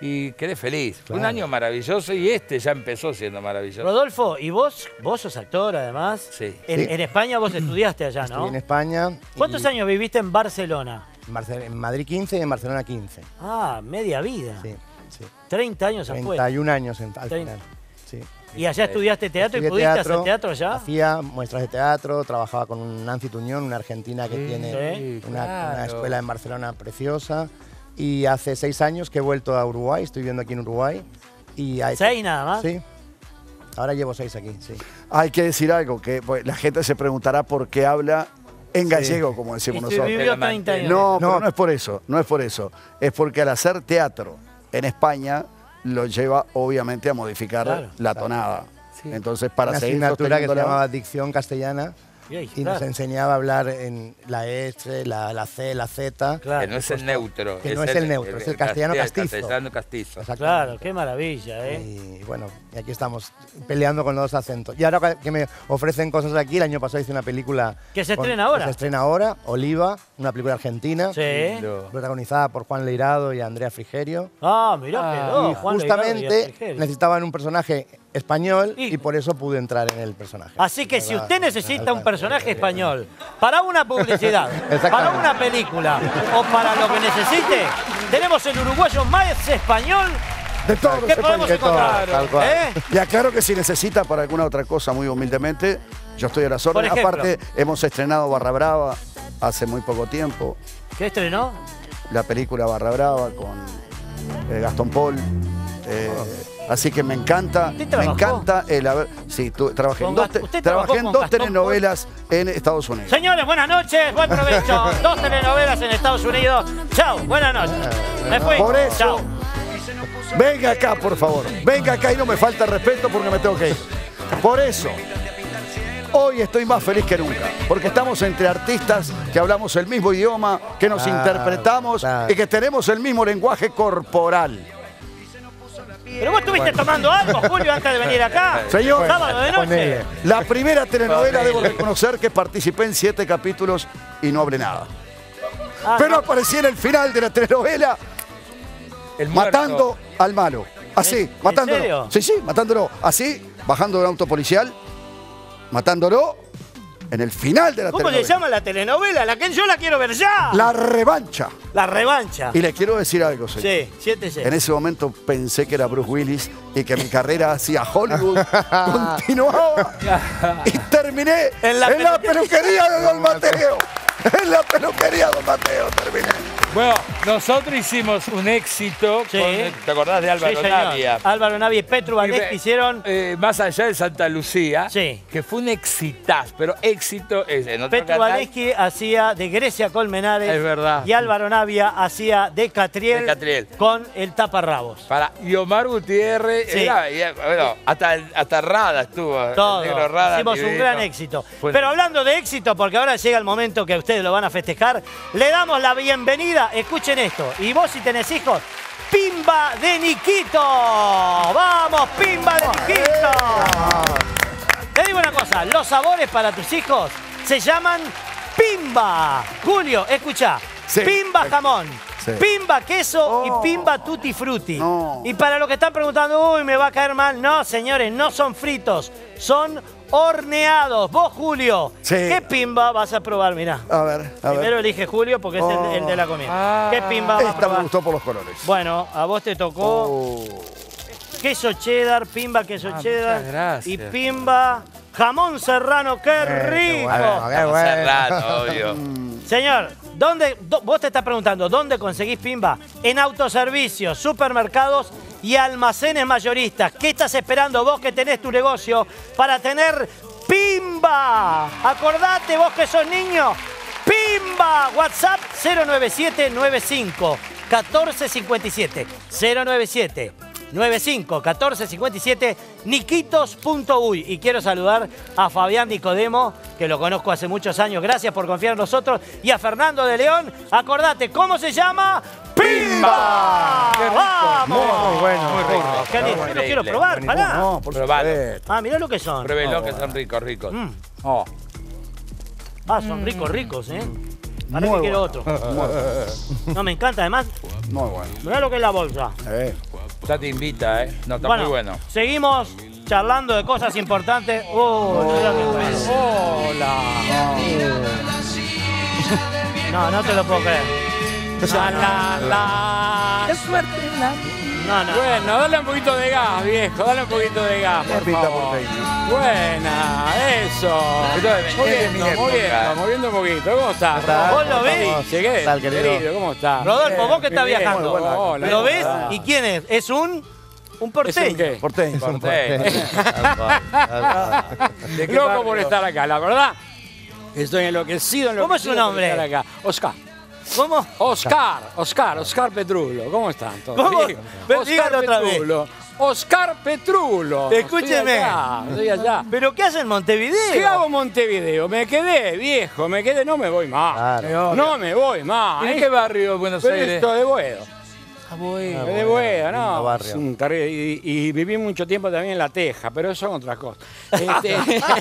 D: y quedé feliz. Fue un
F: Claro.
D: año maravilloso y este ya empezó siendo maravilloso.
A: Rodolfo, ¿y vos? Vos sos actor, además.
D: Sí.
A: En,
F: Sí.
A: en España vos estudiaste allá,
F: Estuve
A: ¿no?
F: en España. y
A: ¿Cuántos años viviste en Barcelona?
F: En, Barce- en Madrid quince y en Barcelona quince.
A: Ah, media vida.
F: Sí, sí.
A: treinta años afuera.
F: treinta y un años en, al
A: Treinta.
F: final. Sí.
A: ¿Y allá estudiaste teatro y
F: Estudié
A: pudiste hacer teatro allá?
F: Hacía muestras de teatro, trabajaba con Nancy Tuñón, una argentina que
D: Sí,
F: tiene
A: sí,
F: una, una
D: claro.
F: escuela en Barcelona preciosa. Y hace seis años que he vuelto a Uruguay, estoy viviendo aquí en Uruguay. Y hay-
A: ¿Seis nada más?
F: Sí. Ahora llevo seis aquí, sí.
B: Hay que decir algo, que pues, la gente se preguntará por qué habla en gallego, como
A: Y
B: decimos
A: tú
B: nosotros.
A: vivió
D: Te la
A: treinta años.
B: No,
F: No.
B: pero no es por eso, no es por eso. Es porque al hacer teatro en España lo lleva obviamente a modificar
A: Claro.
B: la tonada.
D: Sí.
B: Entonces, para
F: Una
B: seguir
F: asignatura que se
B: sosteniéndola-
F: llamaba dicción castellana
A: Y ahí,
F: y
A: claro,
F: nos enseñaba a hablar en la S, la, la C, la Z.
A: claro.
D: Que no es el neutro.
F: Que no es el neutro, es el castellano castizo.
D: castellano castizo.
F: Exactamente.
A: Claro, qué maravilla, ¿eh?
F: Y bueno, y aquí estamos peleando con los dos acentos. Y ahora que me ofrecen cosas aquí, el año pasado hice una película...
A: ¿Que se
F: con-
A: estrena ahora?
F: que se estrena ahora, Oliva, una película argentina.
A: Sí.
D: Lindo.
F: Protagonizada por Juan Leirado y Andrea Frigerio.
A: Ah, mirá
D: Ah,
A: quedó.
F: y
A: Juan Leirado y
F: justamente
A: Frigerio.
F: necesitaban un personaje español
A: Y-
F: y, por eso pude entrar en el personaje.
A: Así que si
F: ¿Verdad?
A: usted necesita un
F: Exactamente.
A: personaje español para una publicidad,
F: Exactamente.
A: para una película o para lo que necesite, tenemos el uruguayo más español
B: De todos los
A: que podemos
F: de todo,
A: encontrar.
F: tal cual.
A: ¿Eh?
B: Y aclaro que si necesita para alguna otra cosa, muy humildemente, yo estoy a las órdenes.
A: Por ejemplo.
B: Aparte, hemos estrenado Barra Brava hace muy poco tiempo.
A: ¿Qué estrenó?
B: La película Barra Brava con eh, Gastón Paul. Eh, Así que me encanta,
A: ¿Usted
B: me
A: trabajó?
B: encanta el haber. Sí, tu- trabajé en
A: ¿Con
B: dos,
A: Gast-
B: te-
A: usted
B: trabajé
A: trabajó
B: en
A: con
B: dos
A: Gastón
B: telenovelas en Estados Unidos.
A: Señores, buenas noches, buen provecho. Dos telenovelas en Estados Unidos. Chao, buenas noches. Me fui.
B: Por eso,
A: Chao.
B: venga acá, por favor. Venga acá y no me falta respeto porque me tengo que ir. Por eso, hoy estoy más feliz que nunca. Porque estamos entre artistas que hablamos el mismo idioma, que nos
F: Claro,
B: interpretamos
F: claro.
B: y que tenemos el mismo lenguaje corporal.
A: Pero vos estuviste tomando algo, Julio, antes de venir acá.
B: Señor.
A: Sábado de noche.
F: Ponele.
B: La primera telenovela, debo reconocer que participé en siete capítulos y no hablé nada.
A: Ah,
B: Pero
A: no.
B: aparecí en el final de la telenovela
D: El muerto.
B: matando al malo. Así,
A: ¿En- en
B: matándolo.
A: serio?
B: Sí, sí, matándolo. Así, bajando del auto policial, matándolo en el final de la
A: ¿Cómo
B: telenovela.
A: se llama la telenovela? La que yo la quiero ver ya.
B: La revancha.
A: La revancha.
B: Y le quiero decir algo, señor.
A: Sí, siéntese.
B: En ese momento pensé que era Bruce Willis y que mi carrera hacia Hollywood continuaba. Y terminé
A: En la
B: en la
A: peluquería.
B: peluquería de Don Mateo. En la peluquería de Don Mateo terminé.
D: Bueno, nosotros hicimos un éxito.
A: Sí.
D: con- ¿Te acordás de Álvaro
A: Sí, señor.
D: Navia?
A: Álvaro Navia y Petru
D: Y
A: Valdés
D: ve-
A: que hicieron.
D: eh, Más allá de Santa Lucía,
A: Sí.
D: que fue un exitazo, pero éxito es en otro
A: Petru
D: canal.
A: Valdés hacía de Grecia Colmenares.
D: Es verdad.
A: Y Álvaro Navia hacía de Catriel,
D: De Catriel.
A: con el taparrabos.
D: Para y Omar Gutiérrez,
A: Sí.
D: era- y, bueno, hasta, hasta Rada estuvo. el
A: Todo.
D: negro Rada,
A: Hicimos un
D: divino.
A: gran éxito.
D: Fue-
A: Pero hablando de éxito, porque ahora llega el momento que ustedes lo van a festejar, le damos la bienvenida. Escuchen esto. Y vos, si tenés hijos, Pimba de Niquito. ¡Vamos, Pimba de Niquito! Te digo una cosa, los sabores para tus hijos se llaman Pimba. Julio, escucha.
B: Sí.
A: Pimba jamón.
B: Sí.
A: Pimba queso
B: Oh.
A: y Pimba tutti frutti.
B: No.
A: Y para los que están preguntando, uy, me va a caer mal. No, señores, no son fritos, son horneados. Vos, Julio,
B: Sí.
A: ¿qué Pimba vas a probar? Mirá.
B: A ver, a
A: Primero
B: ver.
A: elige Julio porque es el,
B: Oh.
A: el de la comida.
D: Ah.
A: ¿Qué Pimba vas a
B: Esta me
A: probar?
B: gustó por los colores.
A: Bueno, a vos te tocó
B: Oh.
A: queso cheddar, Pimba queso
D: Ah,
A: cheddar.
D: muchas gracias.
A: Y Pimba jamón serrano. ¡Qué
F: Eh, qué
A: rico!
F: bueno, qué
D: Estamos
F: bueno.
D: cerrando, obvio.
A: Señor, ¿dónde, do- vos te estás preguntando, ¿dónde conseguís Pimba? En autoservicios, supermercados y almacenes mayoristas. ¿Qué estás esperando vos que tenés tu negocio para tener Pimba? Acordate vos que sos niño. Pimba. WhatsApp cero nueve siete nueve cinco uno cuatro cinco siete. cero nueve siete nueve cinco uno cuatro cinco siete, niquitos punto uy. Y quiero saludar a Fabián Nicodemo, que lo conozco hace muchos años. Gracias por confiar en nosotros. Y a Fernando de León. Acordate, ¿cómo se llama? ¡Pimba!
D: Qué rico.
A: ¡Vamos!
F: Muy bueno,
D: Muy rico.
A: Qué lindo.
D: Muy
A: Yo lo quiero
D: increíble.
A: probar, pará.
B: No, por
D: Probalo.
B: supuesto.
A: Ah, mirá lo que son.
D: Pruébelo, que son ricos, ricos.
A: Mm.
D: Oh.
A: Ah, son ricos, ricos, ¿eh? Ahora que
B: Muy
A: quiero
B: bueno.
A: otro. No, me encanta. Además,
B: Muy bueno.
A: mirá lo que es la bolsa.
B: Eh.
D: Ya te invita, ¿eh? No, está
A: Bueno,
D: muy bueno.
A: seguimos charlando de cosas importantes. Oh, mira qué pedo.
C: Hola.
A: No, no te lo puedo creer.
C: La, la, la.
E: Qué suerte la
A: No, no.
C: Bueno, dale un poquito de gas, viejo. Dale un poquito de gas, por
B: Pinta
C: favor.
B: porteño.
C: Buena, eso.
D: Entonces,
C: Moviendo,
D: Miguel,
C: moviendo,
D: Miguel.
C: moviendo un poquito. ¿Cómo estás?
F: tal?
A: ¿Vos lo ves?
C: Sí, llegué.
F: ¿Qué tal, querido?
C: Querido, ¿cómo estás?
A: Rodolfo, vos que estás
C: Bien,
A: viajando.
C: muy buena. Hola,
A: ¿Lo ves?
C: hola.
A: ¿Y quién es? Es un, un
C: ¿Es un
A: porteño.
C: qué?
B: Porteño.
D: Porteño. ¿De qué
C: Loco
D: barrio?
C: por estar acá, la verdad. Estoy enloquecido, enloquecido
A: ¿Cómo es su
C: por
A: nombre?
C: estar acá. Oscar.
A: ¿Cómo?
C: Oscar, Oscar, Oscar Petrulo. ¿Cómo están todos?
A: ¿Cómo?
C: Bien.
A: Ven,
C: Oscar
A: dígalo otra vez.
C: Petrulo. Oscar Petrulo.
A: Escúcheme.
C: Estoy allá, estoy allá.
A: ¿Pero qué hace en Montevideo?
C: ¿Qué hago en Montevideo? Me quedé, viejo, me quedé, no me voy más.
F: Claro.
C: No me voy más.
D: ¿En
C: ¿eh?
D: qué barrio de Buenos
C: Pero
D: Aires?
C: esto de Boedo.
D: Ah, bueno.
C: de Boedo,
F: lindo
C: ¿no?
F: barrio.
C: Es un terri- y, y viví mucho tiempo también en La Teja, pero eso es otra cosa. Este,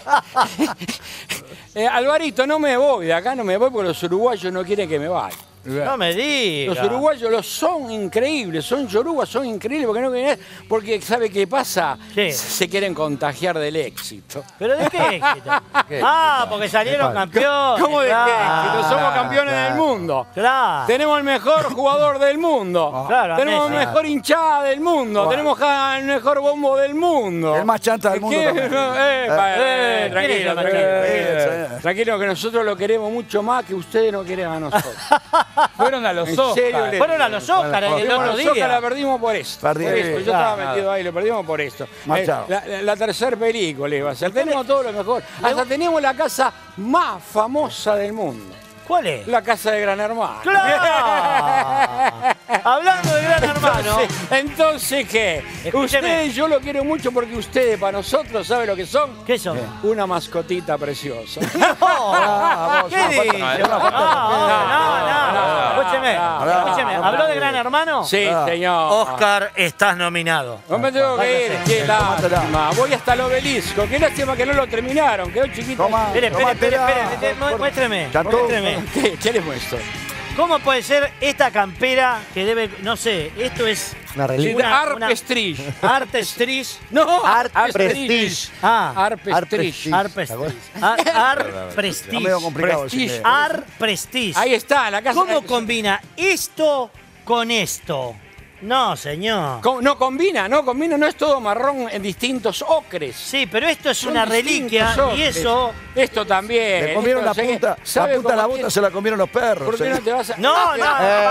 C: eh, Alvarito, no me voy, de acá no me voy porque los uruguayos no quieren que me vaya.
A: No me digas.
C: Los uruguayos los son increíbles, son yorugas, son increíbles porque no quieren, porque ¿sabe qué pasa?
A: ¿Qué?
C: Se quieren contagiar del éxito.
A: ¿Pero de qué éxito? Ah, porque salieron campeones.
C: ¿Cómo de qué
A: Claro.
C: éxito? Somos campeones
F: claro.
C: del mundo.
A: Claro.
C: Tenemos el mejor jugador del mundo.
A: Claro,
C: Tenemos
A: Messi.
C: el mejor hinchada del mundo. Tenemos ja- el mejor bombo del mundo.
B: El más chanta del mundo
C: ¿Qué?
B: también.
C: Eh, pa-
A: Eh,
C: eh, tranquilo,
A: ¿quién es el más
C: tranquilo,
A: chanta?
C: tranquilo. Tranquilo, que nosotros lo queremos mucho más que ustedes no quieren a nosotros.
D: Fueron a los
C: En serio,
D: Oscar.
C: le-
A: Fueron a los Óscar el
C: Perdimos
A: otro
C: nosotros, la
A: día.
C: perdimos por esto.
B: Perdí.
C: Por esto. Yo
A: Claro.
C: estaba metido ahí, lo perdimos por esto.
B: Machado.
C: Eh, la, la, la tercera película iba a ser. Tenemos todo lo mejor. Hasta teníamos la casa más famosa del mundo.
A: ¿Cuál es?
C: La casa de Gran Hermano.
A: ¡Claro! Hablando de Gran Hermano.
C: Entonces, entonces, ¿qué?
A: Escúcheme.
C: Ustedes, yo lo quiero mucho porque ustedes para nosotros, ¿sabe lo que son?
A: ¿Qué son?
C: Una mascotita preciosa.
A: No, ¿qué dice? No, no, no, no. Escúcheme,
C: no,
A: escúcheme.
B: no,
A: ¿Habló
B: no,
A: de Gran Hermano?
C: Sí, señor.
A: Oscar, estás nominado.
C: No me tengo que ir,
A: Váyase.
C: qué lástima. Voy hasta el obelisco. Qué lástima que no lo terminaron. Quedó chiquito.
B: Toma.
A: Espere, espere, espere,
B: Tómatela.
A: espere, mu- muéstreme,
B: Cantó.
A: muéstreme.
C: ¿Qué, ¿Qué les muestro?
A: ¿Cómo puede ser esta campera que debe, no sé, esto es
F: Una
C: Sí,
F: reliquia.
A: Una-
C: Art
A: una-
C: Prestige.
A: Arte Stris?
C: No,
F: Art
C: Prestige.
F: Prestige.
A: Ah,
C: Art
F: Art
C: Prestige.
F: Prestige.
A: Art Prestige. Art, Art
B: Está
A: Prestige.
B: medio complicado.
C: Prestige.
B: ese.
A: Art Prestige.
C: Ahí está, la casa.
A: ¿Cómo combina esto con esto? No, señor.
C: Co- No combina, no combina, no es todo marrón en distintos ocres.
A: Sí, pero esto es
C: Son
A: una
C: distintos
A: reliquia y
C: ocres.
A: eso...
C: Esto también.
B: Le comieron
C: esto,
B: la
C: sé que-
B: punta, la
C: ¿sabe
B: punta de la
C: cómo
B: bota
C: tiene?
B: se la comieron los perros.
C: ¿Por qué no
B: sí.
C: te vas a.?
A: No, no, no,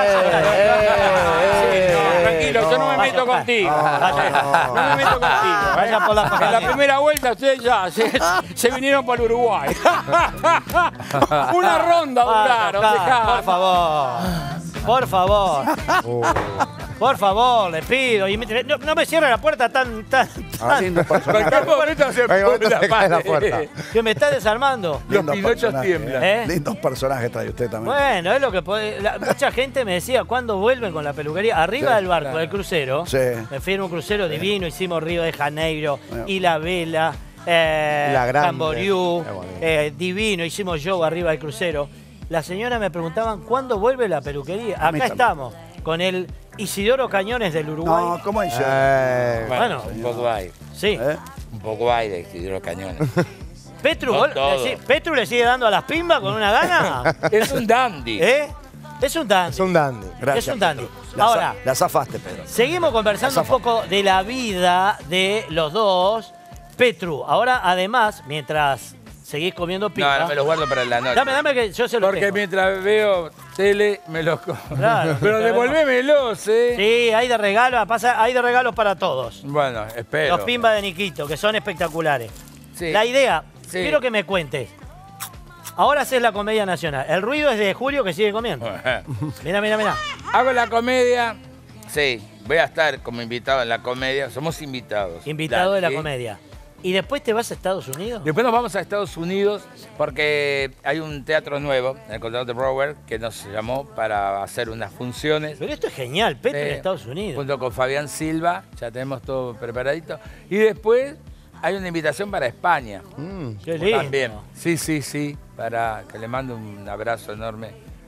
C: Sí, no, tranquilo, yo no me
A: vaya,
C: meto
A: vaya.
C: contigo.
A: Vaya.
C: No me meto contigo.
A: Vaya por la
C: En la
A: pajanía.
C: primera vuelta ustedes ya se, se vinieron para el Uruguay. Una ronda duraron.
A: Oscar,
C: dejá.
A: por favor. Por favor. Por favor, le pido. Y me- no, no me cierre la puerta tan, tan,
B: Ah,
A: tan
B: lindo personaje.
D: Cualquier momento se
F: Ahí va,
D: pone
F: se cae la puerta.
A: que me está desarmando.
D: Los
B: Lindos
D: pinochos
B: personajes.
D: tiemblan.
A: ¿Eh?
B: Lindos personajes trae usted también.
A: Bueno, es lo que puede. la- mucha gente me decía, ¿cuándo vuelven con la peluquería? Arriba
B: Sí,
A: del barco,
C: claro.
A: del crucero.
B: Sí.
A: Me fui en un crucero divino, hicimos Río de Janeiro,
B: Bueno.
A: y La Vela, eh,
F: La Grande.
A: Camboriú,
F: Qué bonito.
A: eh, divino, hicimos show arriba del crucero. La señora me preguntaban, ¿cuándo vuelve la peluquería?
B: A mí
A: Acá
B: también.
A: estamos, con el Isidoro Cañones del Uruguay.
B: No, ¿cómo dice?
F: Eh,
A: Bueno,
D: un poco hay.
A: sí.
B: ¿Eh?
D: Un poco hay de Isidro Cañones.
A: Petru,
D: No
A: vos-
D: todo.
A: le, Petru le sigue dando a las pimbas con una gana.
D: Es un dandy.
A: ¿Eh? Es un dandy.
F: es un dandy.
B: Gracias.
A: Es un dandy.
B: Pedro. La,
A: Ahora,
B: za- la zafaste, Pedro.
A: seguimos conversando un poco de la vida de los dos. Petru, ahora además, mientras seguís comiendo
D: No,
A: pizza...
D: no me los guardo para la noche.
A: Dame, dame que yo se los
D: Porque
A: tengo.
D: mientras veo tele, me los como.
A: Claro.
D: Pero devolvémelos, ¿eh?
A: Sí, hay de regalos, pasa, hay de regalos para todos.
D: Bueno, espero.
A: Los pimbas de Niquito, que son espectaculares.
D: Sí.
A: La idea,
D: Sí.
A: quiero que me cuentes. Ahora haces la comedia nacional. El ruido es de Julio que sigue comiendo. Mira, mira, mira.
D: Hago la comedia. Sí, voy a estar como invitado en la comedia. Somos invitados.
A: Invitado de la
D: ¿sí?
A: comedia. ¿Y después te vas a Estados Unidos?
D: Después nos vamos a Estados Unidos porque hay un teatro nuevo, en el condado de Broward, que nos llamó para hacer unas funciones.
A: Pero esto es genial, Petru en
D: Eh,
A: Estados Unidos.
D: Junto con Fabián Silva, ya tenemos todo preparadito. Y después hay una invitación para España.
A: Qué lindo.
D: También. Sí, sí, sí, para que le mando un abrazo enorme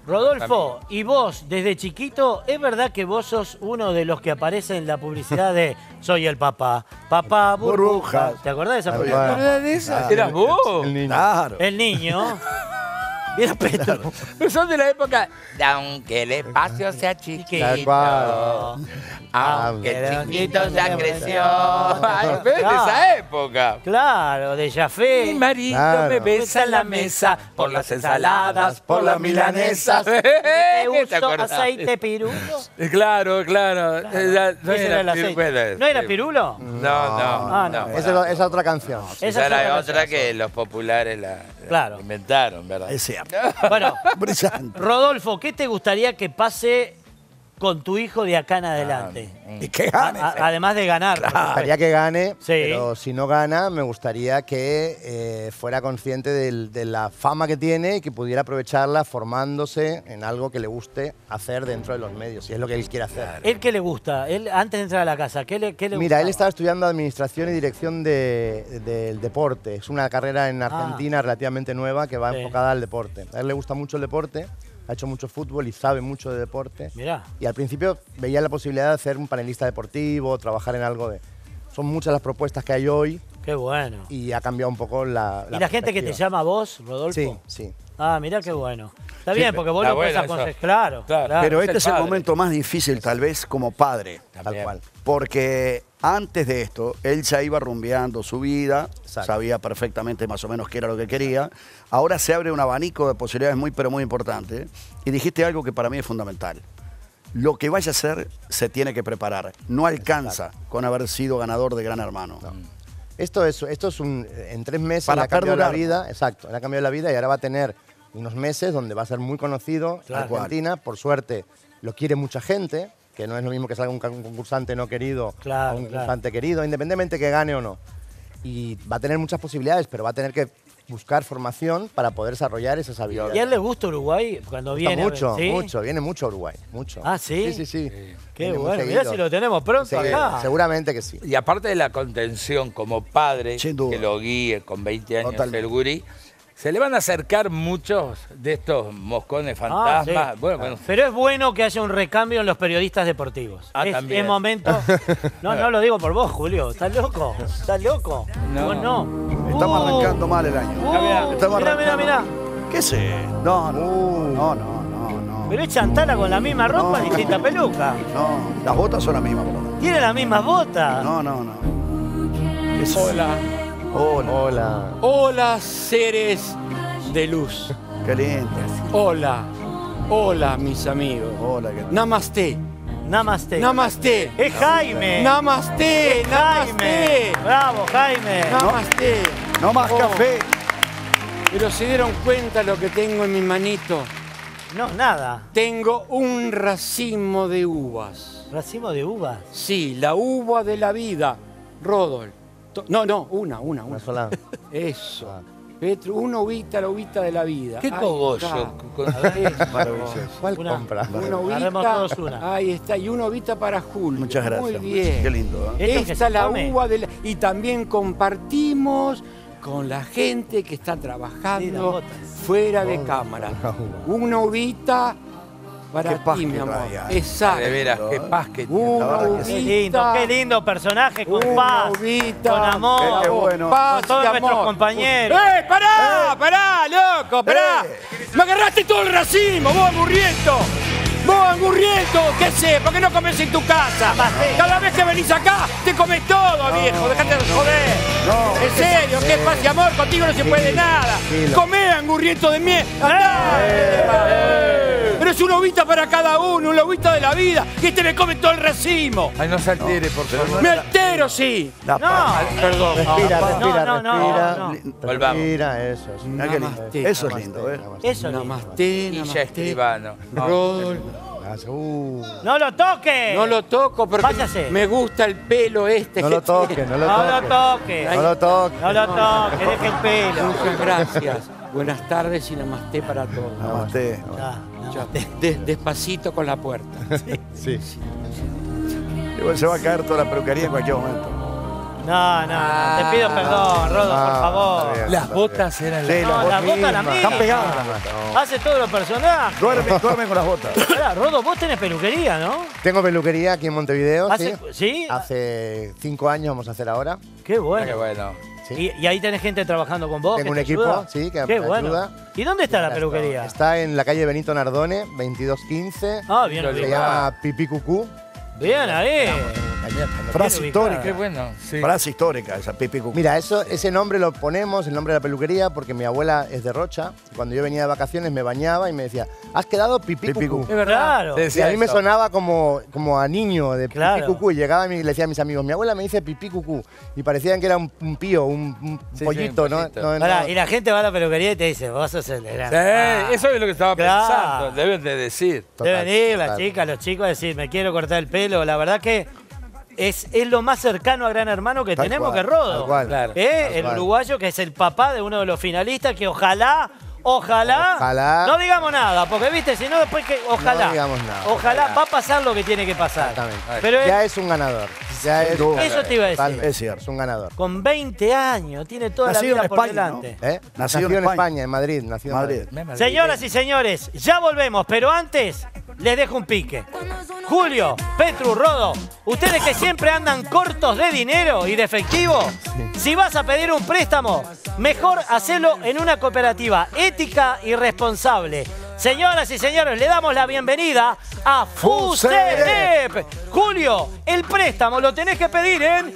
A: Rodolfo, y vos, desde chiquito, ¿es verdad que vos sos uno de los que aparece en la publicidad de Soy el papá? Papá burbuja.
B: Burbujas.
A: ¿Te acordás de esa
F: Ahí
A: publicidad?
F: va.
D: ¿Verdad de esa? ¿Eras vos?
F: El niño.
B: Claro.
A: El niño. Era Petro.
D: Pero son de la época. Aunque el espacio sea chiquito.
F: Tal cual.
D: Aunque el chiquito ya creció. Ay,
A: Claro.
D: ves de esa época.
A: Claro, de Jafé.
D: Mi marido
F: Claro.
D: me besa en la mesa por las ensaladas, por las milanesas.
A: ¿Te
D: ¿Te
A: uso
D: acordás?
A: aceite pirulo?
D: Claro, claro. Eh, ya- no
A: Ese era el aceite.
D: piruela.
A: ¿No era pirulo?
D: No, no.
A: Ah, no.
F: Esa es la- esa es otra canción.
A: Esa
D: Esa
A: es otra
D: era otra
A: canción.
D: que los populares la, la
A: Claro.
D: inventaron, ¿verdad?
B: Es cierto.
A: Bueno,
B: Brillante.
A: Rodolfo, ¿qué te gustaría que pase con tu hijo de acá en adelante?
B: Y que
A: A-
B: gane.
A: a- además de ganar.
F: Me gustaría que gane,
A: Sí.
F: pero si no gana, me gustaría que eh, fuera consciente del- de la fama que tiene y que pudiera aprovecharla formándose en algo que le guste hacer dentro de los medios, si es lo que él quiere hacer.
A: ¿Él qué le gusta? Él, antes de entrar a la casa, ¿qué le, qué le
F: Mira, él
A: gustaba?
F: estaba estudiando Administración y Dirección de- del Deporte. Es una carrera en Argentina relativamente nueva que va
A: Ah. Sí.
F: enfocada al deporte. A él le gusta mucho el deporte, ha hecho mucho fútbol y sabe mucho de deporte.
A: Mirá.
F: Y al principio veía la posibilidad de ser un panelista deportivo, trabajar en algo de... Son muchas las propuestas que hay hoy
A: Qué bueno.
F: y ha cambiado un poco la...
A: ¿Y la gente que te
F: perspectiva.
A: llama a vos, Rodolfo?
F: Sí, sí.
A: Ah, mirá qué bueno. Está
D: Sí,
A: bien, porque vos
D: está
A: lo puedes
D: bueno eso.
A: aconsejar. Claro,
D: Claro.
A: claro.
B: Pero
D: es
B: este
D: el
B: es el
D: padre.
B: momento más difícil, tal vez, como padre.
F: Tal
D: También.
F: cual.
B: Porque antes de esto, él ya iba rumbeando su vida,
F: Exacto.
B: sabía perfectamente más o menos qué era lo que quería. Ahora se abre un abanico de posibilidades muy, pero muy importante. Y dijiste algo que para mí es fundamental. Lo que vaya a hacer, se tiene que preparar. No alcanza con haber sido ganador de Gran Hermano.
F: Esto es, esto es un... En tres meses
B: Para
F: le ha cambiado la
B: perdurar.
F: vida. Exacto, le ha cambiado la vida y ahora va a tener unos meses donde va a ser muy conocido en
A: Claro.
F: Argentina. Por suerte, lo quiere mucha gente, que no es lo mismo que salga un, ca- un concursante no querido
A: Claro,
F: o un
A: claro.
F: concursante querido, independientemente que gane o no. Y va a tener muchas posibilidades, pero va a tener que buscar formación para poder desarrollar esas habilidades.
A: ¿Y a él le gusta Uruguay cuando
F: Gusta
A: viene?
F: mucho,
A: ¿Sí?
F: mucho, viene mucho a Uruguay, mucho.
A: Ah, ¿sí?
F: Sí, sí, sí.
A: Qué
F: Viene muy
A: bueno. Mirá
F: seguido.
A: si lo tenemos pronto
F: Sí,
A: acá.
F: seguramente que sí.
D: Y aparte de la contención como padre,
B: Sin duda.
D: que lo guíe con veinte años
B: Totalmente.
D: el gurí, se le van a acercar muchos de estos moscones
A: Ah,
D: fantasmas.
A: sí.
D: Bueno, bueno,
A: Pero es bueno que haya un recambio en los periodistas deportivos.
D: Ah,
A: es,
D: también.
A: es momento. No, no lo digo por vos, Julio. ¿Estás loco? ¿Estás loco?
D: No.
A: Vos no.
B: Estamos
A: Uh,
B: arrancando mal el año.
A: uh,
B: Estamos
A: mirá, mirá,
B: arrancando-
A: mirá.
B: ¿Qué sé? No, no, no, no, no, no.
A: Pero es Chantala con la misma ropa,
B: No.
A: distinta peluca.
B: No, las botas son las mismas, boludo.
A: Tiene las mismas botas.
B: No, no, no. Es-
C: Hola.
B: Hola.
F: Hola.
C: Hola, seres de luz.
B: Qué lindo.
C: Hola. Hola, mis amigos.
B: Hola, qué lindo.
C: Namaste.
A: Namaste.
C: Namaste.
A: Es Jaime.
C: Namaste.
A: Es
C: Namaste.
A: Jaime. Bravo, Jaime.
C: Namaste.
B: No más
C: Oh,
B: café.
C: Pero se dieron cuenta lo que tengo en mi manito.
A: No, nada.
C: Tengo un racimo de uvas.
A: Racimo de uvas.
C: Sí, la uva de la vida. Rodol. To- No, no, una, una,
F: Una
C: una.
F: sola.
C: Eso. Petro, una uvita, la uvita de la vida.
D: ¿qué
C: Ahí
D: cogollo?
C: está.
D: Con-
C: Eso.
B: Maravilloso.
F: ¿Cuál
A: Una-
F: compra?
C: Una uvita.
A: Agarremos todos una.
C: Ahí está, y una uvita para Julio.
B: Muchas gracias.
C: Muy bien.
B: Qué lindo, ¿eh?
A: ¿Esto que
C: Esta
A: se
C: es la
A: come?
C: uva de la... Y también compartimos con la gente que está
A: Sí, las
C: trabajando
A: botas.
C: fuera de cámara. Una uvita para
B: Qué paz
C: ti, mi
B: que
C: amor.
B: hay ahí.
C: Exacto.
D: De veras, qué paz que tiene.
C: Una
B: La verdad que
A: Qué
B: sí.
A: lindo,
C: uvita.
A: qué lindo personaje con
C: Una
A: paz,
C: uvita.
A: con amor,
B: Qué- qué bueno.
C: Paz
A: con todos
C: y
A: nuestros
C: amor.
A: compañeros.
C: ¡Eh, pará! ¡Pará, loco! ¡Pará!
B: Eh.
C: ¡Me agarraste todo el racimo, vos angurriento! ¡Vos angurriento! ¿Qué sé? ¿Por qué no comes en tu casa? Cada vez que venís acá, te comes todo, viejo. Dejate de joder.
B: No.
C: En serio, qué paz y amor, contigo no se puede nada.
F: tranquilo.
C: Comé angurriento de miel. Andá. Pero es una uvita para cada uno, una uvita de la vida. Y este me come todo el racimo.
D: Ay, no se altere, por favor.
C: Me altero, sí.
B: La paz.
A: No,
C: Perdón.
F: Respira,
A: no,
F: respira,
A: no, no,
F: respira.
A: no.
D: Volvamos.
F: Respira, eso. eso.
B: Mirá qué lindo.
C: Namaste.
B: Eso es lindo, ¿eh?
A: eso es lindo.
C: Namaste,
D: Y ya
C: namaste.
D: escribano.
C: Rodol.
F: Gracias. Uh,
A: ¡No lo toques!
C: No lo toco porque
A: Váyase.
C: me gusta el pelo este.
F: no
C: que
F: lo toques,
C: tiene.
F: no lo
A: No lo
F: toques.
A: toques.
F: No lo toques.
A: No lo toques, deje el pelo.
C: Muchas gracias. Buenas tardes y namaste para todos.
B: Namaste.
A: Ya, no.
C: Ya, de- de- despacito con la puerta.
F: Sí.
B: Igual se va a caer toda la peluquería en cualquier momento.
A: No, no, no, te pido perdón, Rodo, por
F: Ah,
A: favor.
F: está bien.
D: Las botas eran
B: Sí,
D: las...
A: No,
B: las
A: las botas las mismas.
B: Están pegadas las botas.
A: Hace todos los personajes.
B: Duerme, duerme con las botas.
A: Pará, Rodo, vos tenés peluquería, ¿no?
F: Tengo peluquería aquí en Montevideo,
A: Hace-
F: sí.
A: ¿sí?
F: Hace cinco años vamos a hacer ahora.
A: Qué bueno.
D: Qué bueno.
F: Sí.
A: Y, y ahí tenés gente trabajando con vos.
F: Tengo
A: que
F: un
A: te
F: equipo,
A: ayuda.
F: sí, que
A: Qué
F: me
A: bueno.
F: ayuda.
A: ¿Y dónde está la peluquería?
F: Está en la calle Benito Nardone, veintidós quince.
A: Ah, bien
F: Se
A: ubicada.
F: llama Pipí Cucú.
A: Bien ahí.
B: Frase
A: Bien
B: histórica.
D: Qué bueno, sí.
B: Frase histórica, esa pipi cucú.
F: Mira, eso, ese nombre lo ponemos, el nombre de la peluquería, porque mi abuela es de Rocha. Cuando yo venía de vacaciones me bañaba y me decía, has quedado pipí,
B: Pipí
F: cucú.
B: cucú.
D: Es verdad.
A: Claro.
D: Te
F: Y
D: decía
F: a mí me
D: eso.
F: sonaba como, como a niño de
A: Claro.
F: pipí cucú. Y llegaba y le decía a mis amigos, mi abuela me dice pipí cucú. Y parecían que era un, un pío, un, un
D: Sí, sí,
F: pollito,
D: un
F: ¿no?
D: pollito.
F: No, no-
A: Pará, y la gente va a la peluquería y te dice, vos sos el de la-
D: Sí,
A: Ah.
D: eso es lo que estaba
A: Claro.
D: pensando. Deben de decir.
F: Total,
A: Deben ir las
F: total.
A: chicas, los chicos a decir, me quiero cortar el pelo. La verdad que es, es lo más cercano a Gran Hermano que
B: Tal
A: tenemos
B: cual,
A: que Rodo.
F: tal cual.
D: Claro.
A: ¿Eh?
F: Tal
A: El
F: cual.
A: uruguayo que es el papá de uno de los finalistas que ojalá, ojalá,
F: Ojalá.
A: no digamos nada, porque viste, si no después que ojalá,
F: No digamos nada.
A: ojalá va a pasar lo que tiene que pasar.
F: Exactamente.
A: Pero él,
F: Ya es un ganador. Ya es,
B: duda.
A: eso te iba a decir,
F: Totalmente.
B: Es cierto.
F: Es un ganador.
A: con veinte años, tiene toda
B: Nacido
A: la vida
B: en
A: por
B: España, ¿no?
A: delante.
F: ¿Eh?
B: Nacido
F: Nació
B: en
F: en
B: España.
F: España, en Madrid. Nació en
B: Madrid.
F: Madrid.
A: Señoras y señores, ya volvemos, pero antes les dejo un pique. Julio, Petru, Rodo, ustedes que siempre andan cortos de dinero y de efectivo, si vas a pedir un préstamo, mejor hacerlo en una cooperativa ética y responsable. Señoras y señores, le damos la bienvenida a Fuserep. Julio, el préstamo lo tenés que pedir en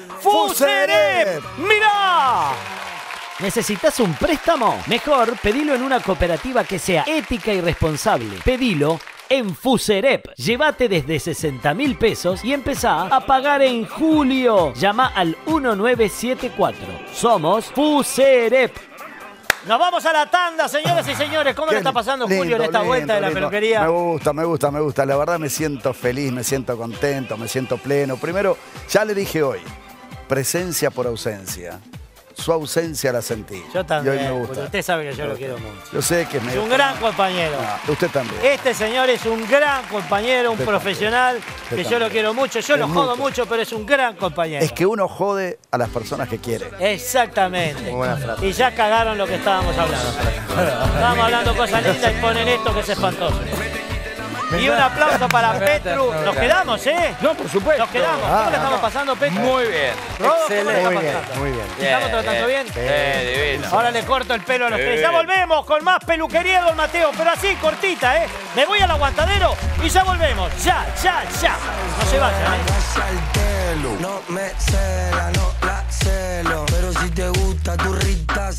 A: Fuserep. ¡Mirá!
G: ¿Necesitas un préstamo? Mejor pedilo en una cooperativa que sea ética y responsable. Pedilo en Fuserep. Llévate desde sesenta mil pesos y empezá a pagar en julio. Llama al uno nueve siete cuatro. Somos Fuserep.
A: Nos vamos a la tanda, señoras y señores. ¿Cómo le está pasando
B: Lindo,
A: Julio en esta
B: lindo,
A: vuelta de la
B: lindo.
A: peluquería?
B: Me gusta, me gusta, me gusta. La verdad me siento feliz, me siento contento, me siento pleno. Primero, ya le dije hoy, presencia por ausencia. Su ausencia la sentí.
A: Yo también.
B: Y hoy me
A: Julio.
B: gusta.
A: Usted sabe que yo lo quiero mucho.
B: Yo sé que es
A: Es
B: medio...
A: un gran compañero.
B: Ah, usted también.
A: Este señor es un gran compañero, un
B: Usted
A: profesional,
B: Usted
A: que yo
B: también.
A: lo quiero mucho. Yo
B: Es
A: lo jodo
B: mucho.
A: mucho, pero es un gran compañero.
B: Es que uno jode a las personas que quiere.
A: Exactamente.
F: Muy buena frase.
A: Y ya cagaron lo que estábamos hablando. Estábamos hablando cosas lindas y ponen esto que es espantoso. Y un aplauso para Petru. Nos quedamos, ¿eh?
D: No, por supuesto.
A: Nos quedamos.
B: Ah,
A: ¿Cómo le estamos pasando, Petru?
D: Muy bien.
A: Rodo, ¿cómo le
D: Excelente.
A: está
F: Muy bien,
A: pasando?
F: muy bien.
A: ¿Estamos tratando bien?
D: Eh, divino.
A: Ahora le corto el pelo a los
D: Sí.
A: tres. Ya volvemos con más peluquería, don Mateo, pero así, cortita, ¿eh? Me voy al aguantadero y ya volvemos. Ya, ya, ya. No se vayan, ¿eh?
E: No me cela, no la celo. Pero si te gusta tu rita.